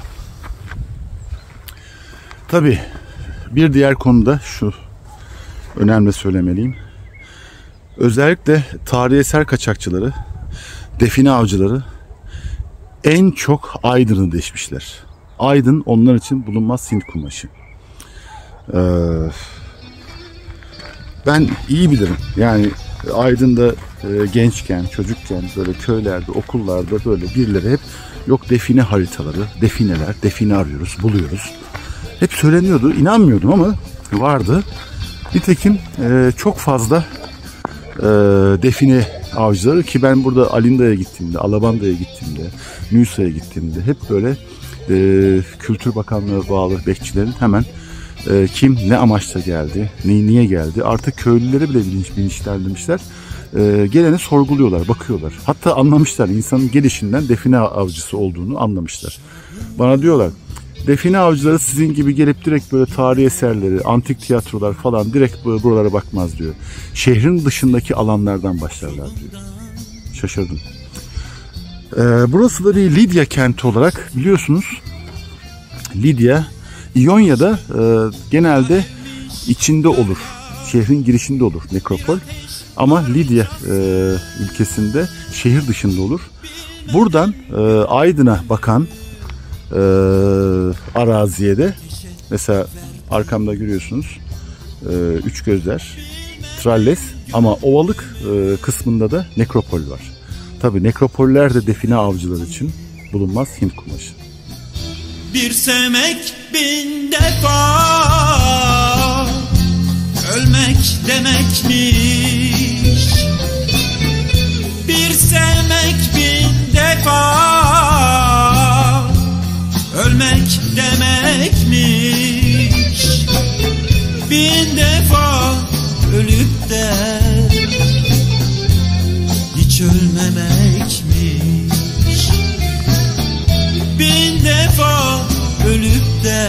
Tabii bir diğer konuda şu önemli söylemeliyim. Özellikle tarihi eser kaçakçıları, define avcıları en çok Aydın'ı deşmişler. Aydın onlar için bulunmaz Hint kumaşı. Ben iyi bilirim. Yani Aydın'da gençken, çocukken böyle köylerde, okullarda böyle birileri hep yok define haritaları, defineler, define arıyoruz, buluyoruz. Hep söyleniyordu. İnanmıyordum ama vardı. Nitekim çok fazla define avcıları ki ben burada Alinda'ya gittiğimde, Alabanda'ya gittiğimde, Nusa'ya gittiğimde hep böyle Kültür Bakanlığı'na bağlı bekçilerin hemen kim ne amaçla geldi, niye geldi artık köylülere bile bilinçlendirmişler. Geleni sorguluyorlar, bakıyorlar. Hatta anlamışlar insanın gelişinden define avcısı olduğunu anlamışlar. Bana diyorlar define avcıları sizin gibi gelip direkt böyle tarihi eserleri, antik tiyatrolar falan direkt buralara bakmaz diyor. Şehrin dışındaki alanlardan başlarlar diyor. Şaşırdım. Burası da bir Lidya kenti olarak biliyorsunuz. Lidya, İonya'da genelde içinde olur. Şehrin girişinde olur nekropol. Ama Lidya ülkesinde şehir dışında olur. Buradan Aydın'a bakan araziye de mesela arkamda görüyorsunuz üç gözler, Tralles ama ovalık kısmında da nekropol var. Tabii nekropoller de define avcıları için bulunmaz Hint kumaşı. Bir sevmek bin defa ölmek demekmiş. Bir sevmek bin defa ölmek demekmiş. Bin defa ölüp de hiç ölmemekmiş. Bin defa ölüp de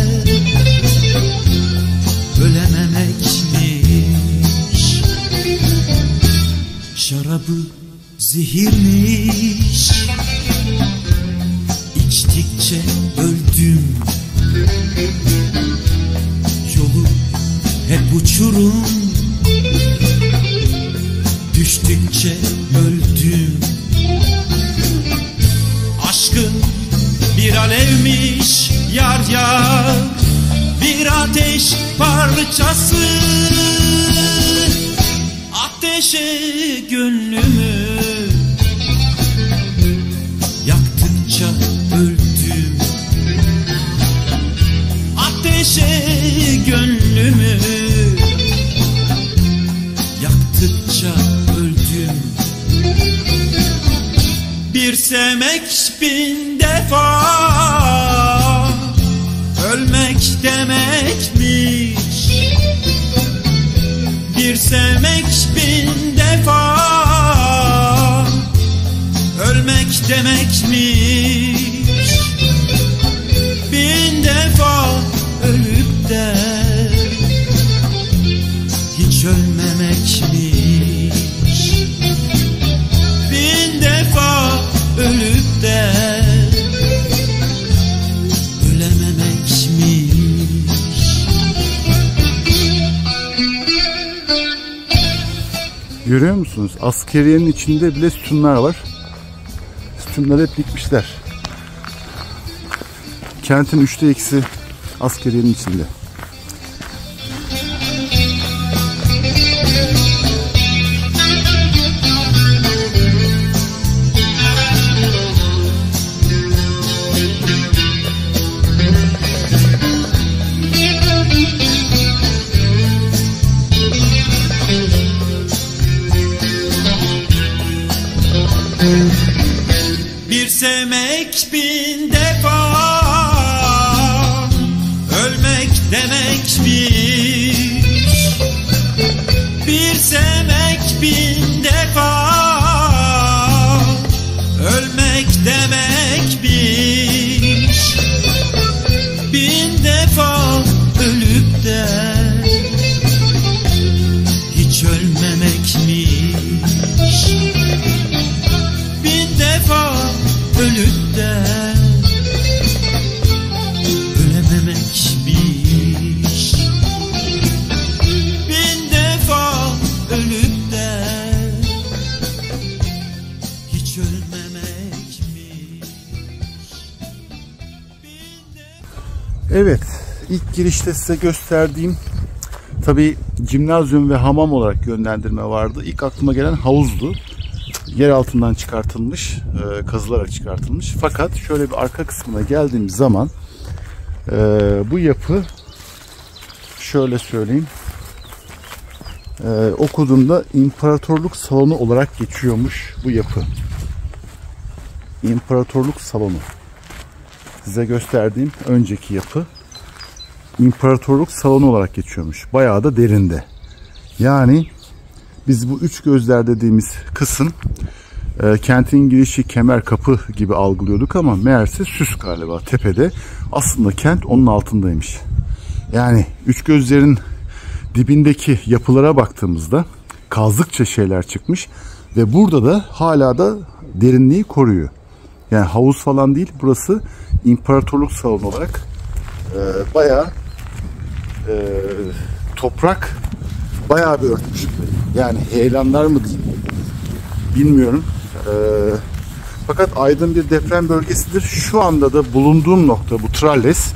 ölememekmiş. Şarabı zehirmiş, içtikçe öldüm. Yolu hep uçurum, düştükçe öldüm. Aşkın bir alevmiş yar yar, bir ateş parçası. Ateşe gönlümü yaktıkça öldüm. Ateşe gönlümü yaktıkça öldüm. Bir sevmek bin defa ölmek demekmiş. Bir sevmek bin defa ölmek demekmiş. Bin defa ölüp de hiç ölmemekmiş. Bin defa ölüp de ölememekmiş. Görüyor musunuz? Askeriyenin içinde bile sütunlar var. Sütunları hep dikmişler. Kentin 2/3 askeriyenin içinde. Bir sevmek bin defa ölmek demekmiş. Bir sevmek bin defa ölmek demekmiş. Bin defa ölüp de hiç ölmemekmiş. Bin defa ölüp ölüp de ölememekmiş. Bin defa ölüp de hiç ölmemekmiş. Evet, ilk girişte size gösterdiğim tabii gimnazyum ve hamam olarak yönlendirme vardı. İlk aklıma gelen havuzdu. Yer altından çıkartılmış, kazılarak çıkartılmış. Fakat şöyle bir arka kısmına geldiğim zaman bu yapı, şöyle söyleyeyim, okuduğumda İmparatorluk Salonu olarak geçiyormuş bu yapı. İmparatorluk Salonu. Size gösterdiğim önceki yapı İmparatorluk Salonu olarak geçiyormuş. Bayağı da derinde. Yani biz bu üç gözler dediğimiz kısım kentin girişi kemer kapı gibi algılıyorduk ama meğerse süs galiba tepede. Aslında kent onun altındaymış. Yani üç gözlerin dibindeki yapılara baktığımızda kazdıkça şeyler çıkmış ve burada da hala da derinliği koruyor. Yani havuz falan değil, burası İmparatorluk Salonu olarak bayağı toprak bayağı bir örtmüş. Yani heyelanlar mı diyeyim bilmiyorum. Fakat Aydın bir deprem bölgesidir. Şu anda da bulunduğum nokta bu Tralles.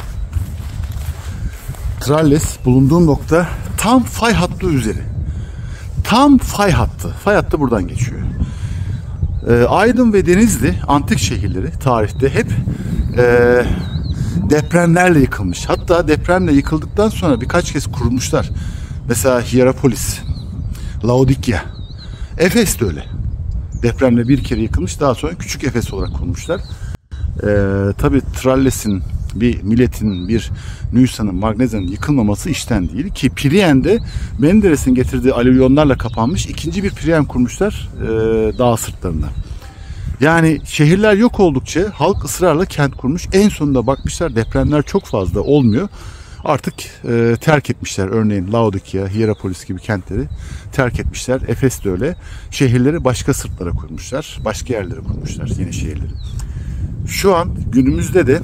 Tralles bulunduğum nokta tam fay hattı üzeri. Tam fay hattı. Fay hattı buradan geçiyor. Aydın ve Denizli antik şehirleri tarihte hep depremlerle yıkılmış. Hatta depremle yıkıldıktan sonra birkaç kez kurulmuşlar. Mesela Hierapolis, Laodikya, Efes de öyle. Depremle bir kere yıkılmış, daha sonra küçük Efes olarak kurmuşlar. Tabii Tralles'in, bir milletin, bir Nüsa'nın, Magnezya'nın yıkılmaması işten değil ki Prien'de Menderes'in getirdiği alüvyonlarla kapanmış ikinci bir Prien kurmuşlar dağ sırtlarında. Yani şehirler yok oldukça halk ısrarla kent kurmuş. En sonunda bakmışlar depremler çok fazla olmuyor. Artık terk etmişler. Örneğin Laodikya, Hierapolis gibi kentleri terk etmişler. Efes de öyle. Şehirleri başka sırtlara kurmuşlar. Başka yerlere kurmuşlar. Yeni şehirleri. Şu an günümüzde de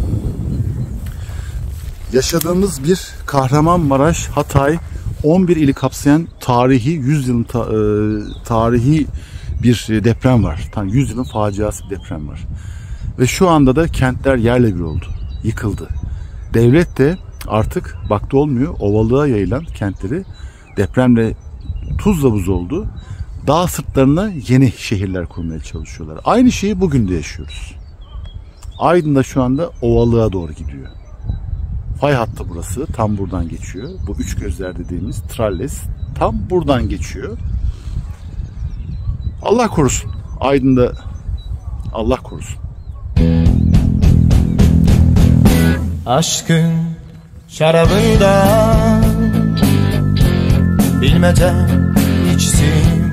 yaşadığımız bir Kahramanmaraş, Hatay, 11 ili kapsayan tarihi 100 yılın tarihi bir deprem var. Tam 100 yılın faciası bir deprem var. Ve şu anda da kentler yerle bir oldu. Yıkıldı. Devlet de artık baktı olmuyor. Ovalığa yayılan kentleri depremle tuzla buz oldu. Dağ sırtlarına yeni şehirler kurmaya çalışıyorlar. Aynı şeyi bugün de yaşıyoruz. Aydın da şu anda ovalığa doğru gidiyor. Fay hattı burası. Tam buradan geçiyor. Bu üç gözler dediğimiz Tralles tam buradan geçiyor. Allah korusun. Aydın'da Allah korusun. Aşkın şarabından bilmeden içtim,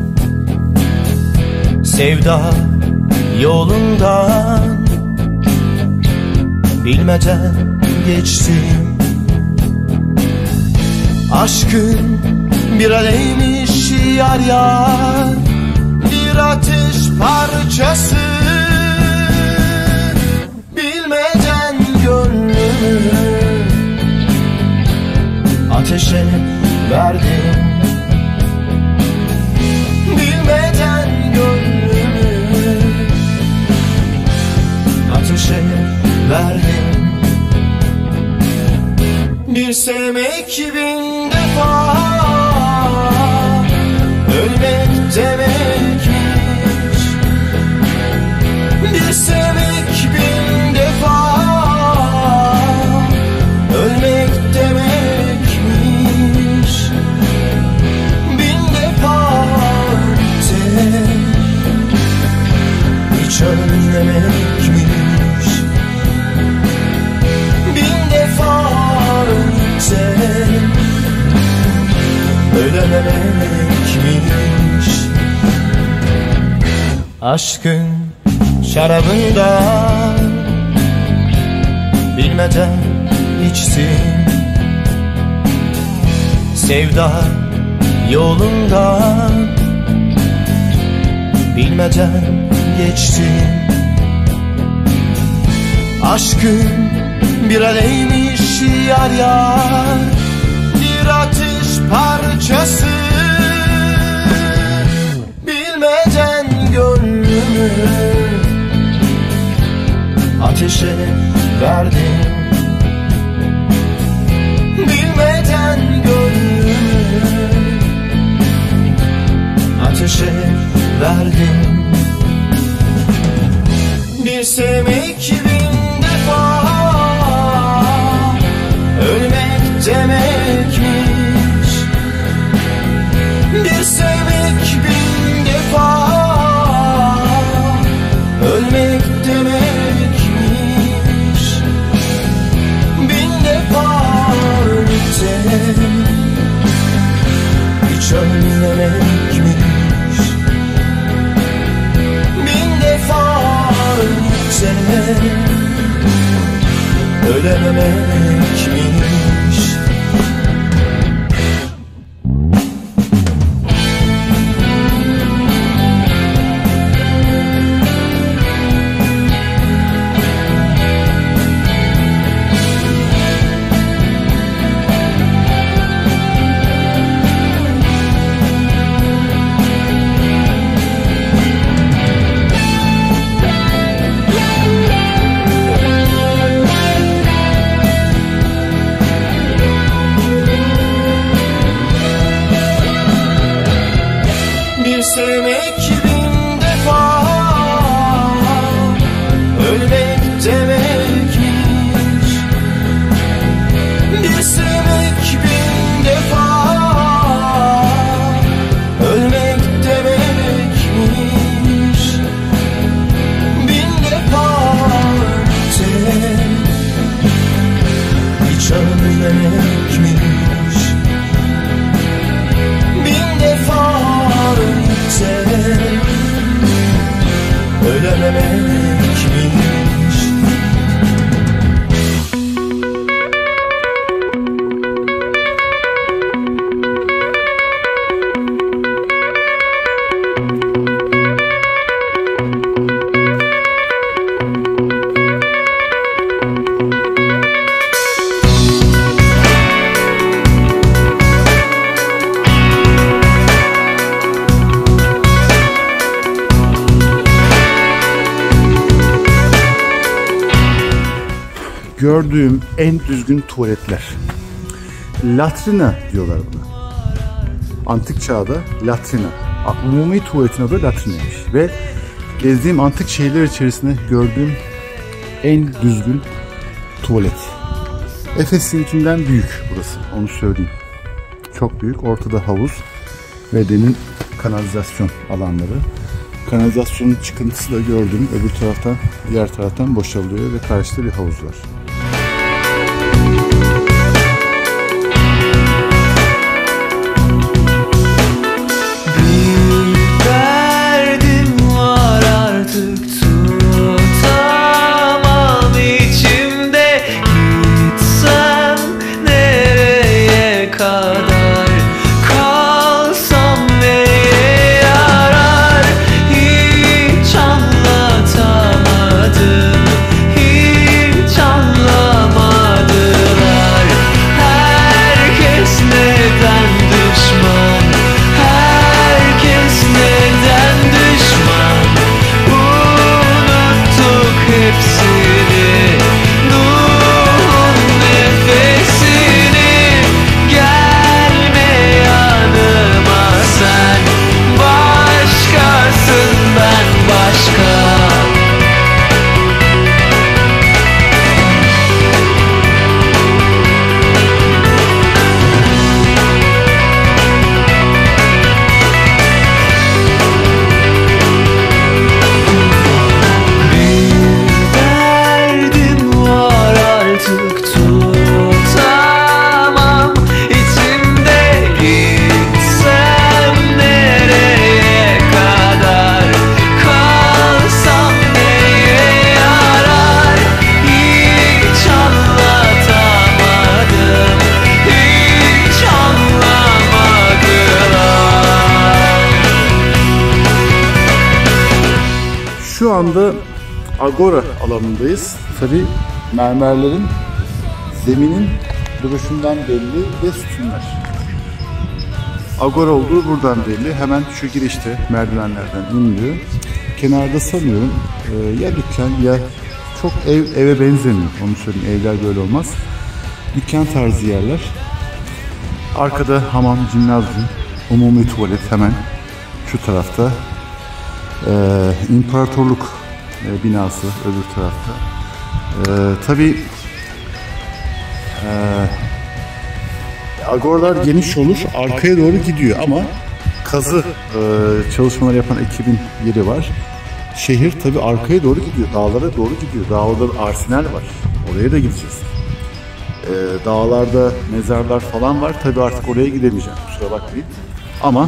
sevda yolundan bilmeden geçtim. Aşkın bir aleymiş yar yar, bir ateş parçası, bilmeden gönlümü ateşe verdim. Bilmeden gönlümü ateşe verdim. Bir sevmek bin defa ölmek demekmiş. Bir sevmek bin defa ölmek demekmiş. Bin defa hiç ölmemekmiş. Bin defa ölememekmiş. Aşkın şarabından bilmeden içtim, sevda yolundan bilmeden geçtim. Aşkın bir aleymiş yar yar, bir ateş parçası. Bilmeden gönlümü ateşe verdim. Bilmeden gönlümü ateşe verdim. Bir sevmek bin defa ölmek demekmiş. Bir sevmek bin defa ölmek demekmiş. Bin defa ölse hiç ölmemekmiş. Bin defa ölse ölememekmiş. Sevmek bin defa ölmek demekmiş. Bir sevmek bin defa ölmek demekmiş. Bin defa ölse hiç ölmemekmiş. Bin defa ölememekmiş. Gördüğüm en düzgün tuvaletler. Latrina diyorlar buna. Antik çağda latrina. Umumi tuvaletin adı latrinaymış. Ve gezdiğim antik şehirler içerisinde gördüğüm en düzgün tuvalet. Efes'inkinden büyük burası. Onu söyleyeyim. Çok büyük. Ortada havuz ve demin kanalizasyon alanları. Kanalizasyonun çıkıntısı da gördüğüm öbür taraftan, diğer taraftan boşalıyor ve karşıda bir havuz var. agora alanındayız. Tabii mermerlerin zeminin duruşundan belli ve sütunlar. Agora olduğu buradan belli. Hemen şu girişte merdivenlerden iniliyor. Kenarda sanıyorum ya dükkan ya çok eve benzemiyor. Onu söyleyeyim, evler böyle olmaz. Dükkan tarzı yerler. Arkada hamam, jimnazyum, umumi tuvalet hemen şu tarafta. İmparatorluk binası öbür tarafta. Tabii agoralar geniş olur, arkaya doğru gidiyor ama kazı çalışmaları yapan ekibin yeri var. Şehir tabii arkaya doğru gidiyor, dağlara doğru gidiyor. Dağlarda arsenal var, oraya da gideceğiz. Dağlarda mezarlar falan var, tabii artık oraya gidemeyeceğim, kusura bakmayın. Ama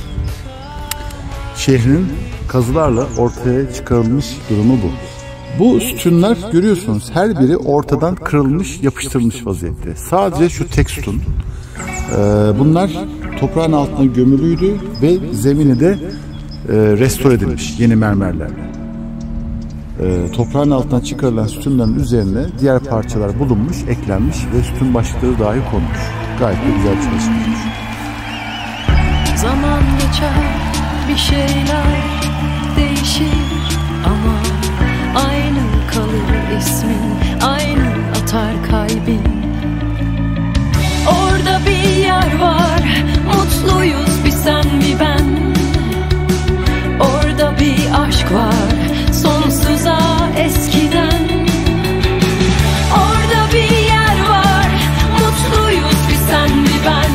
şehrin kazılarla ortaya çıkarılmış durumu bu. Bu sütunlar görüyorsunuz, her biri ortadan kırılmış, yapıştırılmış vaziyette. Sadece şu tek sütun. Bunlar toprağın altına gömülüydü ve zemini de restore edilmiş yeni mermerlerle. Toprağın altından çıkarılan sütunların üzerine diğer parçalar bulunmuş, eklenmiş ve sütun başlıkları dahi konmuş. Gayet de güzel çalışmış. Zaman geçer, bir şeyler değişir ama aynı kalır ismin, aynı atar kalbin. Orada bir yer var, mutluyuz bir sen bir ben. Orada bir aşk var, sonsuza eskiden. Orada bir yer var, mutluyuz bir sen bir ben.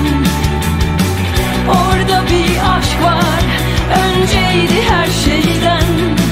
Orada bir aşk var, önceydi her şeyden.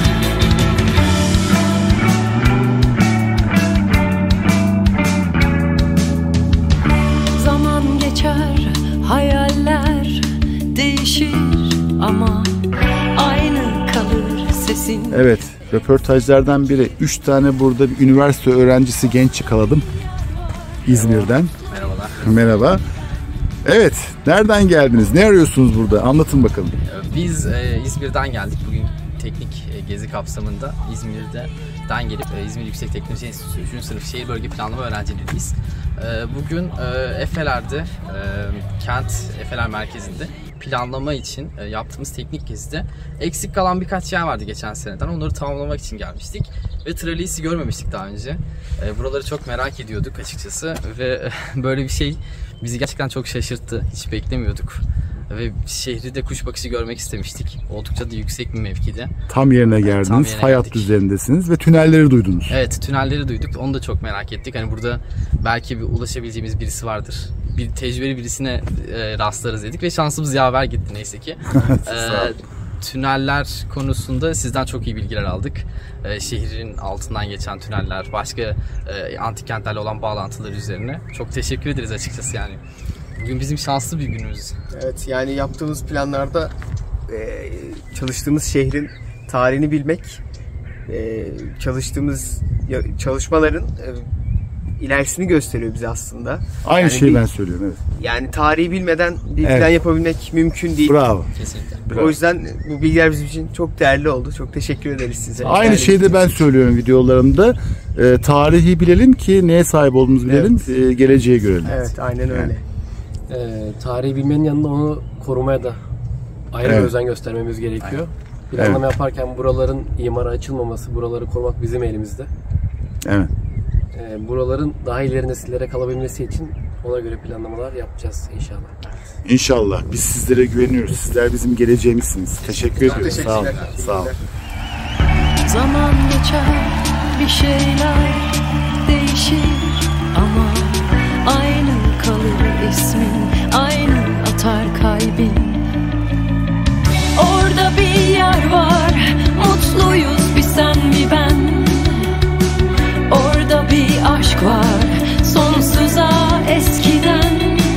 Zaman geçer, hayaller değişir ama aynı kalır sesin. Evet, röportajlardan biri. 3 tane burada bir üniversite öğrencisi genç yakaladım. İzmir'den. Merhabalar. Merhaba. Evet, nereden geldiniz? Ne arıyorsunuz burada? Anlatın bakalım. Biz İzmir'den geldik. Bugün teknik gezi kapsamında İzmir'den gelip İzmir Yüksek Teknoloji Enstitüsü 3. sınıf şehir bölge planlama öğrencileriyiz. Bugün Efeler'de, kent Efeler merkezinde planlama için yaptığımız teknik gezide eksik kalan birkaç yer vardı geçen seneden. Onları tamamlamak için gelmiştik. Ve Trales'i görmemiştik daha önce. Buraları çok merak ediyorduk açıkçası. Ve böyle bir şey bizi gerçekten çok şaşırttı. Hiç beklemiyorduk. Ve şehri de kuş bakışı görmek istemiştik. Oldukça da yüksek bir mevkide. Tam yerine geldiniz. Tam yerine Fay hattı geldik. üzerindesiniz ve tünelleri duydunuz. Evet, tünelleri duyduk. Onu da çok merak ettik. Hani burada belki bir ulaşabileceğimiz birisi vardır. Bir tecrübeli birisine rastlarız dedik ve şansımız yaver gitti neyse ki. Tüneller konusunda sizden çok iyi bilgiler aldık. Şehrin altından geçen tüneller, başka antik kentlerle olan bağlantıları üzerine. Çok teşekkür ederiz açıkçası yani. Bugün bizim şanslı bir günümüz. Evet, yani yaptığımız planlarda çalıştığımız şehrin tarihini bilmek, çalışmaların ilerisini gösteriyor bize aslında. Aynı yani şeyi ben söylüyorum. Evet. Yani tarihi bilmeden bir plan Evet. yapabilmek mümkün değil. Bravo. Kesinlikle. O yüzden bu bilgiler bizim için çok değerli oldu. Çok teşekkür ederiz size. Aynı şeyi de ben söylüyorum videolarımda. Tarihi bilelim ki neye sahip olduğumuzu bilelim, geleceğe görelim. Evet, aynen öyle. Tarihi bilmenin yanında onu korumaya da ayrı bir özen göstermemiz gerekiyor. Planlama yaparken buraların imara açılmaması, buraları korumak bizim elimizde. Evet. Buraların daha ileri nesillere kalabilmesi için ona göre planlamalar yapacağız inşallah. İnşallah. Biz sizlere güveniyoruz. Sizler bizim geleceğimizsiniz. Teşekkür ediyoruz. Sağ olun. Sağ olun. Zaman geçer, bir şeyler değişir ama aynı kalır ismin, aynı atar kalbin. Orada bir yer var, mutluyuz bir sen bir ben. Orada bir aşk var, sonsuza eskiden.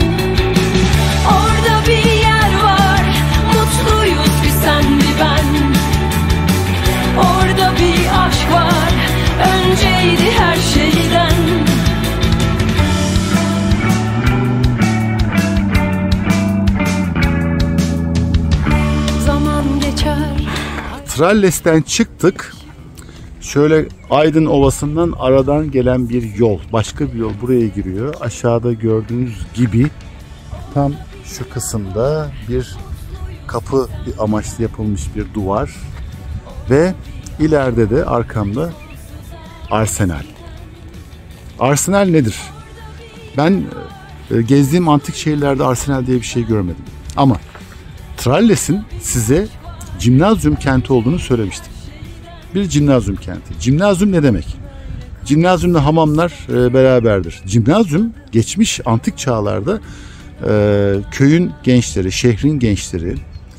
Orada bir yer var, mutluyuz bir sen bir ben. Orada bir aşk var, önceydi her şeyden. Zaman geçer. Tralles'ten çıktık. Şöyle Aydın Ovası'ndan aradan gelen bir yol, başka bir yol buraya giriyor. Aşağıda gördüğünüz gibi tam şu kısımda bir kapı bir amaçlı yapılmış bir duvar ve ileride de arkamda Arsenal. Arsenal nedir? Ben gezdiğim antik şehirlerde Arsenal diye bir şey görmedim. Ama Tralles'in size Cimnazyum kenti olduğunu söylemiştim. Bir Cimnazyum kenti. Cimnazyum ne demek? Cimnazyumla hamamlar beraberdir. Cimnazyum geçmiş antik çağlarda köyün gençleri, şehrin gençleri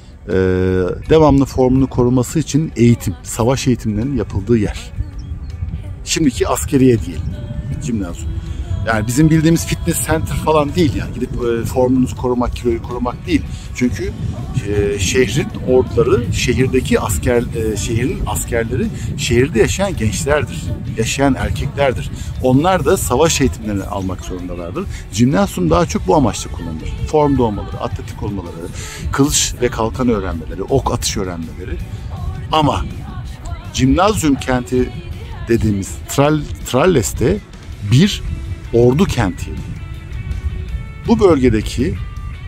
devamlı formunu koruması için eğitim, savaş eğitimlerinin yapıldığı yer. Şimdiki askeriye diyelim. Cimnazyum. Yani bizim bildiğimiz fitness center falan değil yani. Gidip formunuzu korumak, kiloyu korumak değil. Çünkü şehrin orduları, şehirdeki şehrin askerleri şehirde yaşayan gençlerdir. Yaşayan erkeklerdir. Onlar da savaş eğitimlerini almak zorundalardır. Cimnazyum daha çok bu amaçla kullanılır. Formda olmaları, atletik olmaları, kılıç ve kalkan öğrenmeleri, ok atış öğrenmeleri. Ama Cimnazyum kenti dediğimiz Tralles'te bir ordu kentiydi. Bu bölgedeki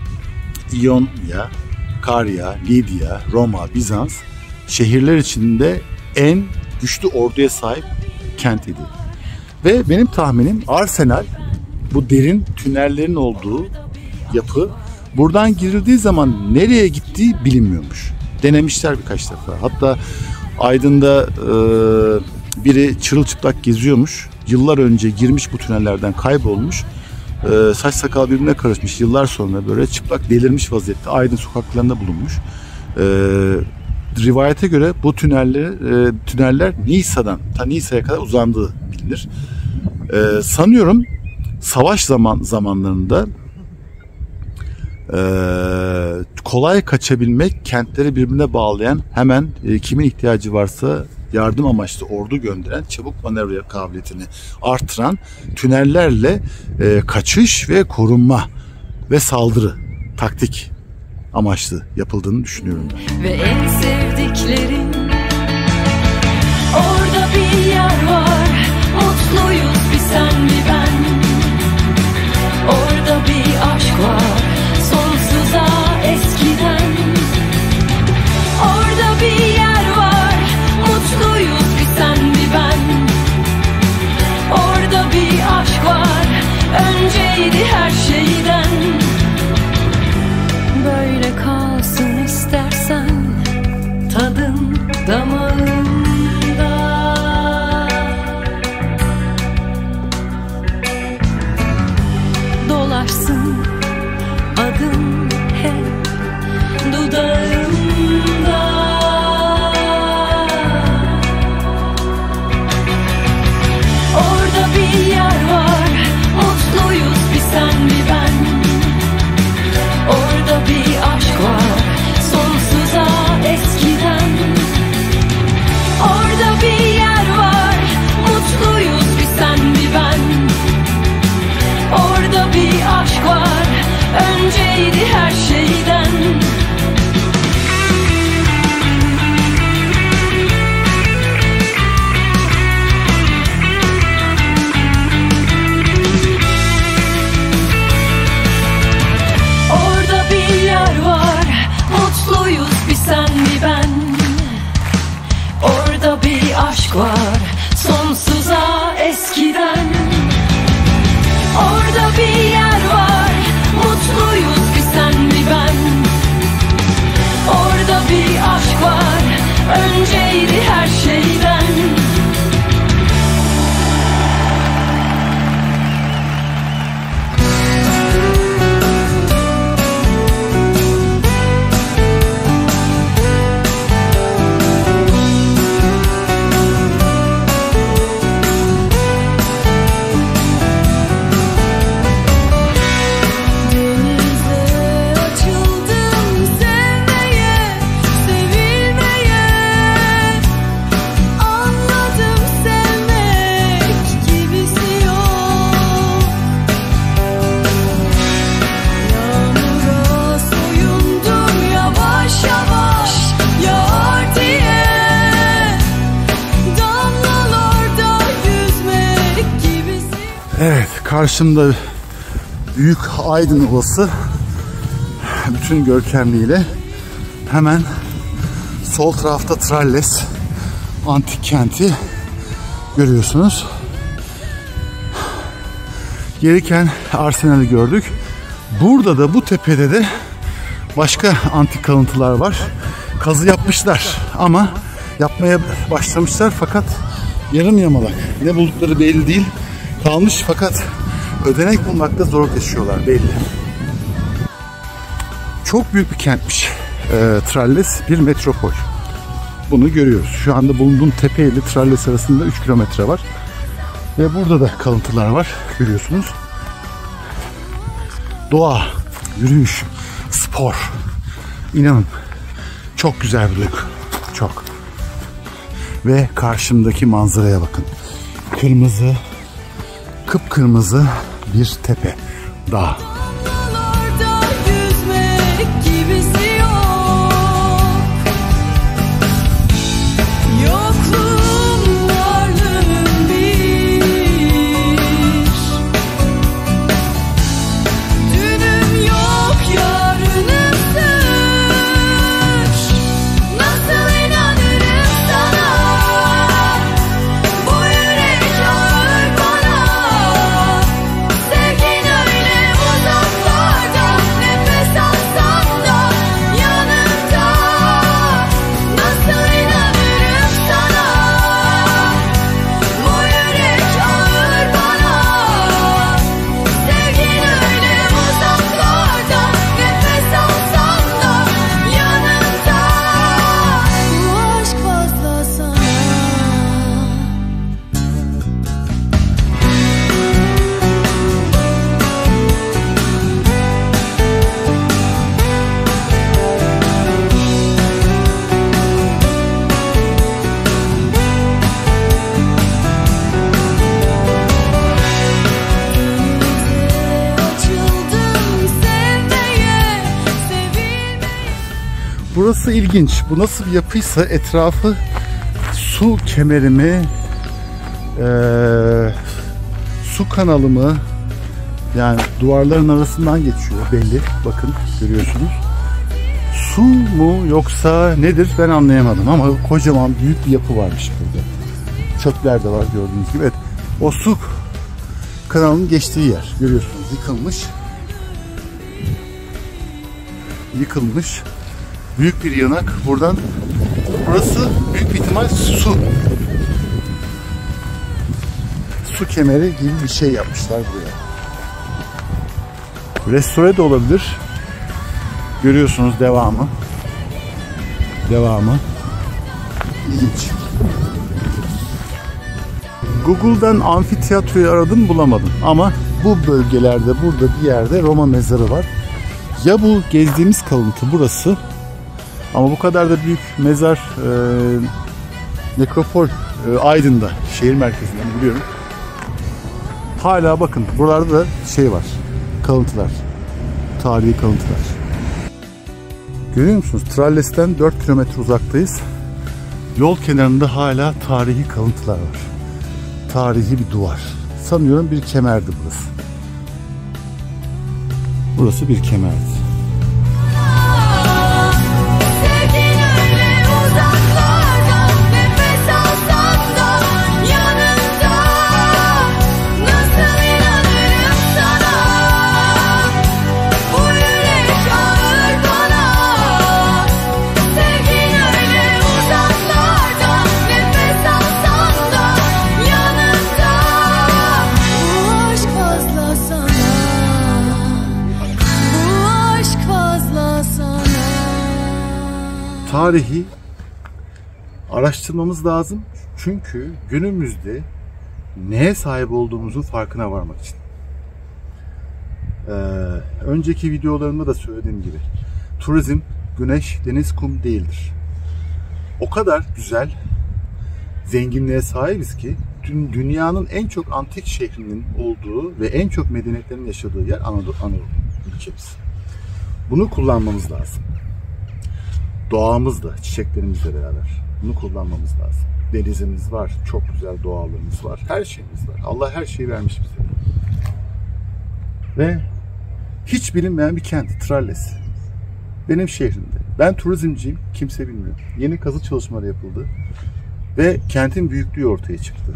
İonya, Karya, Lidya, Roma, Bizans şehirler içinde en güçlü orduya sahip kent idi. Ve benim tahminim Arsenal, bu derin tünellerin olduğu yapı, buradan girildiği zaman nereye gittiği bilinmiyormuş. Denemişler birkaç defa. Hatta Aydın'da biri çırılçıplak geziyormuş. Yıllar önce girmiş bu tünellerden, kaybolmuş. Saç sakal birbirine karışmış. Yıllar sonra böyle çıplak, delirmiş vaziyette Aydın sokaklarında bulunmuş. Rivayete göre bu tüneller Nisa'ya kadar uzandığı bilinir. Sanıyorum savaş zamanlarında kolay kaçabilmek, kentleri birbirine bağlayan, hemen kimin ihtiyacı varsa yardım amaçlı ordu gönderen, çabuk manevra kabiliyetini artıran tünellerle kaçış ve korunma ve saldırı taktik amaçlı yapıldığını düşünüyorum ben. Ve en sevdiklerim orada bir yer var. Mutluyuz bir sen bir ben. Orada bir aşk var sonsuza eskiden. Orada bir yer var. Mutluyuz bir sen bir ben. Orada bir aşk var. Önceydi her şeyden. Böyle kalsın istersen tadın damağında. Dolaşsın adın hep dudağımda. Orada bir yer var. Mutluyuz bir sen bir ben. Orada bir aşk var sonsuza eskiden. Orada bir yer var. Mutluyuz bir sen bir ben. Orada bir aşk var. Önceydi her şeyden. Evet, karşımda Büyük Aydın Ovası bütün görkemliğiyle, hemen sol tarafta Tralles antik kenti görüyorsunuz. Gelirken Arsenal'i gördük. Burada da bu tepede de başka antik kalıntılar var. Kazı yapmışlar ama yapmaya başlamışlar fakat yarım yamalak. Ne buldukları belli değil. Kalmış fakat ödenek bulmakta zorluk yaşıyorlar belli. Çok büyük bir kentmiş. Tralles bir metropol. Bunu görüyoruz. Şu anda bulunduğum tepe ile Tralles arasında 3 kilometre var. Ve burada da kalıntılar var. Görüyorsunuz. Doğa, yürüyüş, spor. İnanın çok güzel bir duygu. Çok. Ve karşımdaki manzaraya bakın. Kırmızı, kıpkırmızı bir tepe, dağ. Burası ilginç. Bu nasıl bir yapıysa etrafı su kemeri mi, su kanalı mı? Yani duvarların arasından geçiyor belli. Bakın görüyorsunuz. Su mu yoksa nedir ben anlayamadım ama kocaman büyük bir yapı varmış burada. Çöpler de var gördüğünüz gibi. Evet, o su kanalının geçtiği yer görüyorsunuz. Yıkılmış. Büyük bir yanak. Buradan, burası büyük bir ihtimal su kemeri gibi bir şey yapmışlar buraya. Restore de olabilir. Görüyorsunuz devamı. İlginç. Google'dan amfiteyatroyu aradım, bulamadım. Ama bu bölgelerde, burada bir yerde Roma mezarı var. Ya bu gezdiğimiz kalıntı burası, ama bu kadar da büyük mezar nekropol Aydın'da, şehir merkezinden biliyorum. Hala bakın buralarda da şey var, kalıntılar, tarihi kalıntılar. Görüyor musunuz? Tralles'ten 4 kilometre uzaktayız. Yol kenarında hala tarihi kalıntılar var. Tarihi bir duvar. Sanıyorum bir kemerdi burası. Burası bir kemerdi. Tarihi araştırmamız lazım. Çünkü günümüzde neye sahip olduğumuzun farkına varmak için. Önceki videolarımda da söylediğim gibi turizm güneş, deniz, kum değildir. O kadar güzel zenginliğe sahibiz ki dünyanın en çok antik şehrinin olduğu ve en çok medeniyetlerin yaşadığı yer Anadolu ülkemiz. Bunu kullanmamız lazım. Doğamızla, çiçeklerimizle beraber bunu kullanmamız lazım. Denizimiz var, çok güzel doğalımız var, her şeyimiz var. Allah her şeyi vermiş bize. Ve hiç bilinmeyen bir kent, Tralles. Benim şehrimde. Ben turizmciyim, kimse bilmiyor. Yeni kazı çalışmaları yapıldı ve kentin büyüklüğü ortaya çıktı.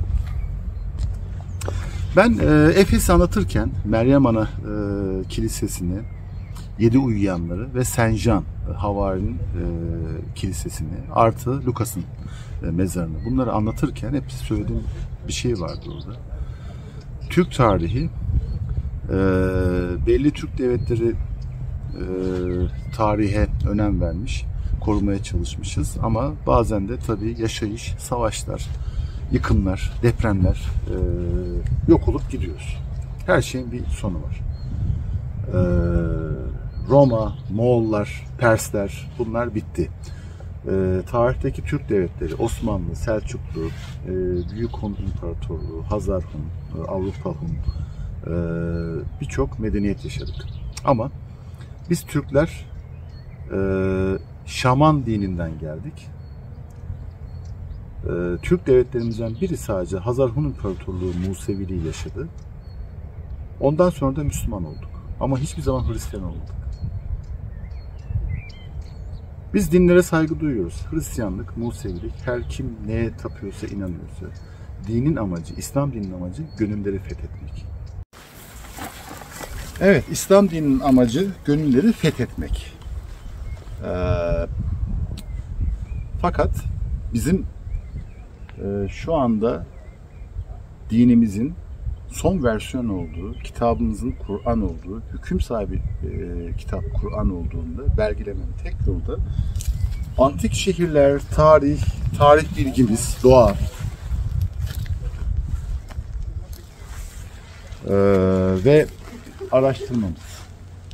Ben Efes'i anlatırken Meryem Ana Kilisesi'ni, 7 uyuyanları ve Saint Jean Havari'nin kilisesini artı Lukas'ın mezarını, bunları anlatırken hep söylediğim bir şey vardı orada. Türk tarihi, belli Türk devletleri tarihe önem vermiş, korumaya çalışmışız ama bazen de tabii yaşayış, savaşlar, yıkımlar, depremler, yok olup gidiyoruz. Her şeyin bir sonu var. Roma, Moğollar, Persler, bunlar bitti. Tarihteki Türk devletleri, Osmanlı, Selçuklu, Büyük Hun İmparatorluğu, Hazar Hun, Avrupa Hun, birçok medeniyet yaşadık. Ama biz Türkler Şaman dininden geldik. Türk devletlerimizden biri sadece Hazar Hun İmparatorluğu Museviliği yaşadı. Ondan sonra da Müslüman olduk. Ama hiçbir zaman Hristiyan olmadık. Biz dinlere saygı duyuyoruz. Hristiyanlık, Musevilik, her kim neye tapıyorsa, inanıyorsa. Dinin amacı, İslam dininin amacı gönülleri fethetmek. Evet, İslam dininin amacı gönülleri fethetmek. Fakat bizim şu anda dinimizin son versiyon olduğu, kitabımızın Kur'an olduğu, hüküm sahibi kitap Kur'an olduğunda belgelemenin tek yolu da antik şehirler, tarih bilgimiz, doğa ve araştırmamız.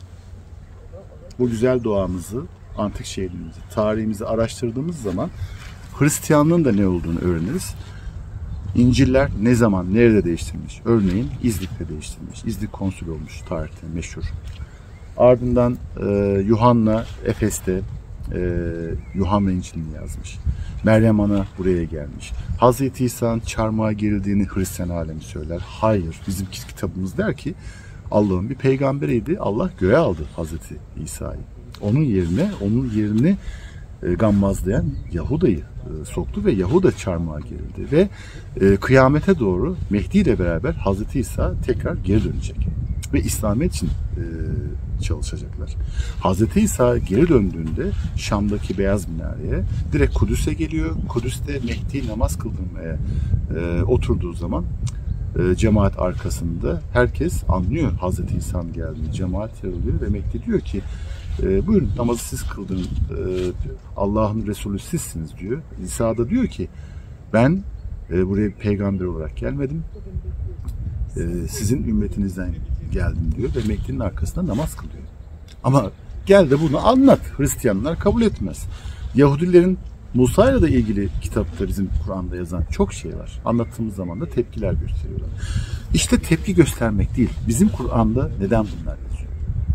Bu güzel doğamızı, antik şehirlerimizi, tarihimizi araştırdığımız zaman Hristiyanlığın da ne olduğunu öğreniriz. İncil'ler ne zaman, nerede değiştirilmiş? Örneğin İznik'te değiştirilmiş. İznik konsül olmuş tarihte, meşhur. Ardından Yuhanna Efes'te Yuhanna İncil'ini yazmış. Meryem Ana buraya gelmiş. Hazreti İsa'nın çarmıha gerildiğini Hristiyan alemi söyler. Hayır, bizim kitabımız der ki Allah'ın bir peygamberiydi. Allah göğe aldı Hazreti İsa'yı. Onun yerini gammazlayan Yahuda'yı soktu ve Yahuda çarmıha gerildi ve kıyamete doğru Mehdi ile beraber Hazreti İsa tekrar geri dönecek ve İslamiyet için çalışacaklar. Hazreti İsa geri döndüğünde Şam'daki Beyaz Minare'ye direkt Kudüs'e geliyor. Kudüs'te Mehdi namaz kıldırmaya oturduğu zaman cemaat arkasında herkes anlıyor Hazreti İsa'nın geldiğini. Cemaat yarılıyor ve Mehdi diyor ki buyurun namazı siz kıldırın, Allah'ın Resulü sizsiniz diyor. İsa da diyor ki ben buraya bir peygamber olarak gelmedim, sizin ümmetinizden geldim diyor ve Mehdi'nin arkasında namaz kılıyor. Ama gel de bunu anlat. Hristiyanlar kabul etmez. Yahudilerin Musa ile de ilgili kitapta bizim Kur'an'da yazan çok şey var. Anlattığımız zaman da tepkiler gösteriyorlar. İşte tepki göstermek değil. Bizim Kur'an'da neden bunlar yazıyor?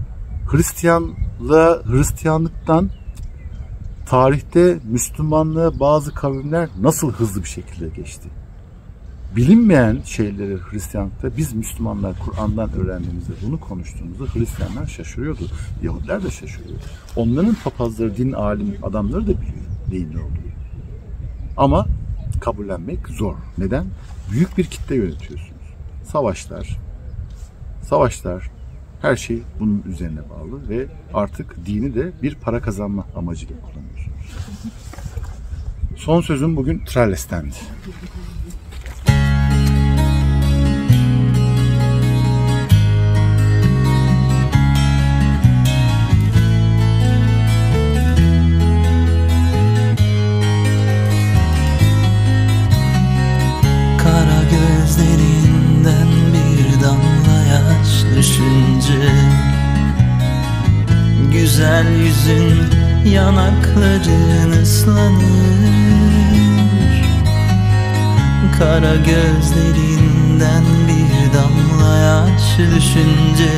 Hristiyanlıktan tarihte Müslümanlığa bazı kavimler nasıl hızlı bir şekilde geçti? Bilinmeyen şeyleri Hristiyanlıkta biz Müslümanlar Kur'an'dan öğrendiğimizde, bunu konuştuğumuzda Hristiyanlar şaşırıyordu. Yahudiler de şaşırıyordu. Onların papazları, din alim adamları da biliyor neyin ne olduğunu. Ama kabullenmek zor. Neden? Büyük bir kitle yönetiyorsunuz. Savaşlar, her şey bunun üzerine bağlı ve artık dini de bir para kazanma amacıyla kullanıyorsunuz. Son sözüm bugün Tralles'tendi. Kara gözlerinden bir damla yaş düşünce, güzel yüzün, yanakların ıslanır. Kara gözlerinden bir damla yaş düşünce,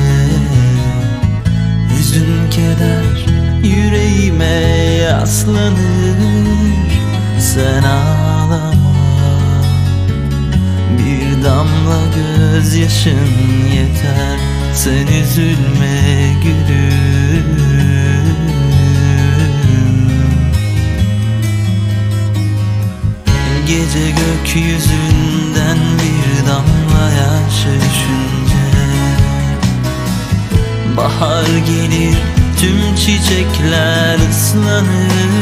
hüzün keder yüreğime yaslanır. Sen ağlama, bir damla gözyaşın yeter. Sen üzülme gülüm. Gece gökyüzünden bir damla yaş düşünce bahar gelir, tüm çiçekler ıslanır.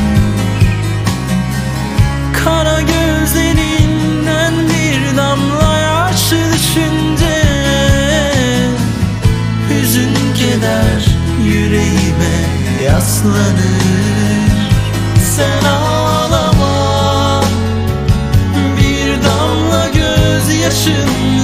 Kara gözlerinden bir damla yaş düşünce hüzün keder yüreğime yaslanır. Sen ağlama, bir damla gözyaşın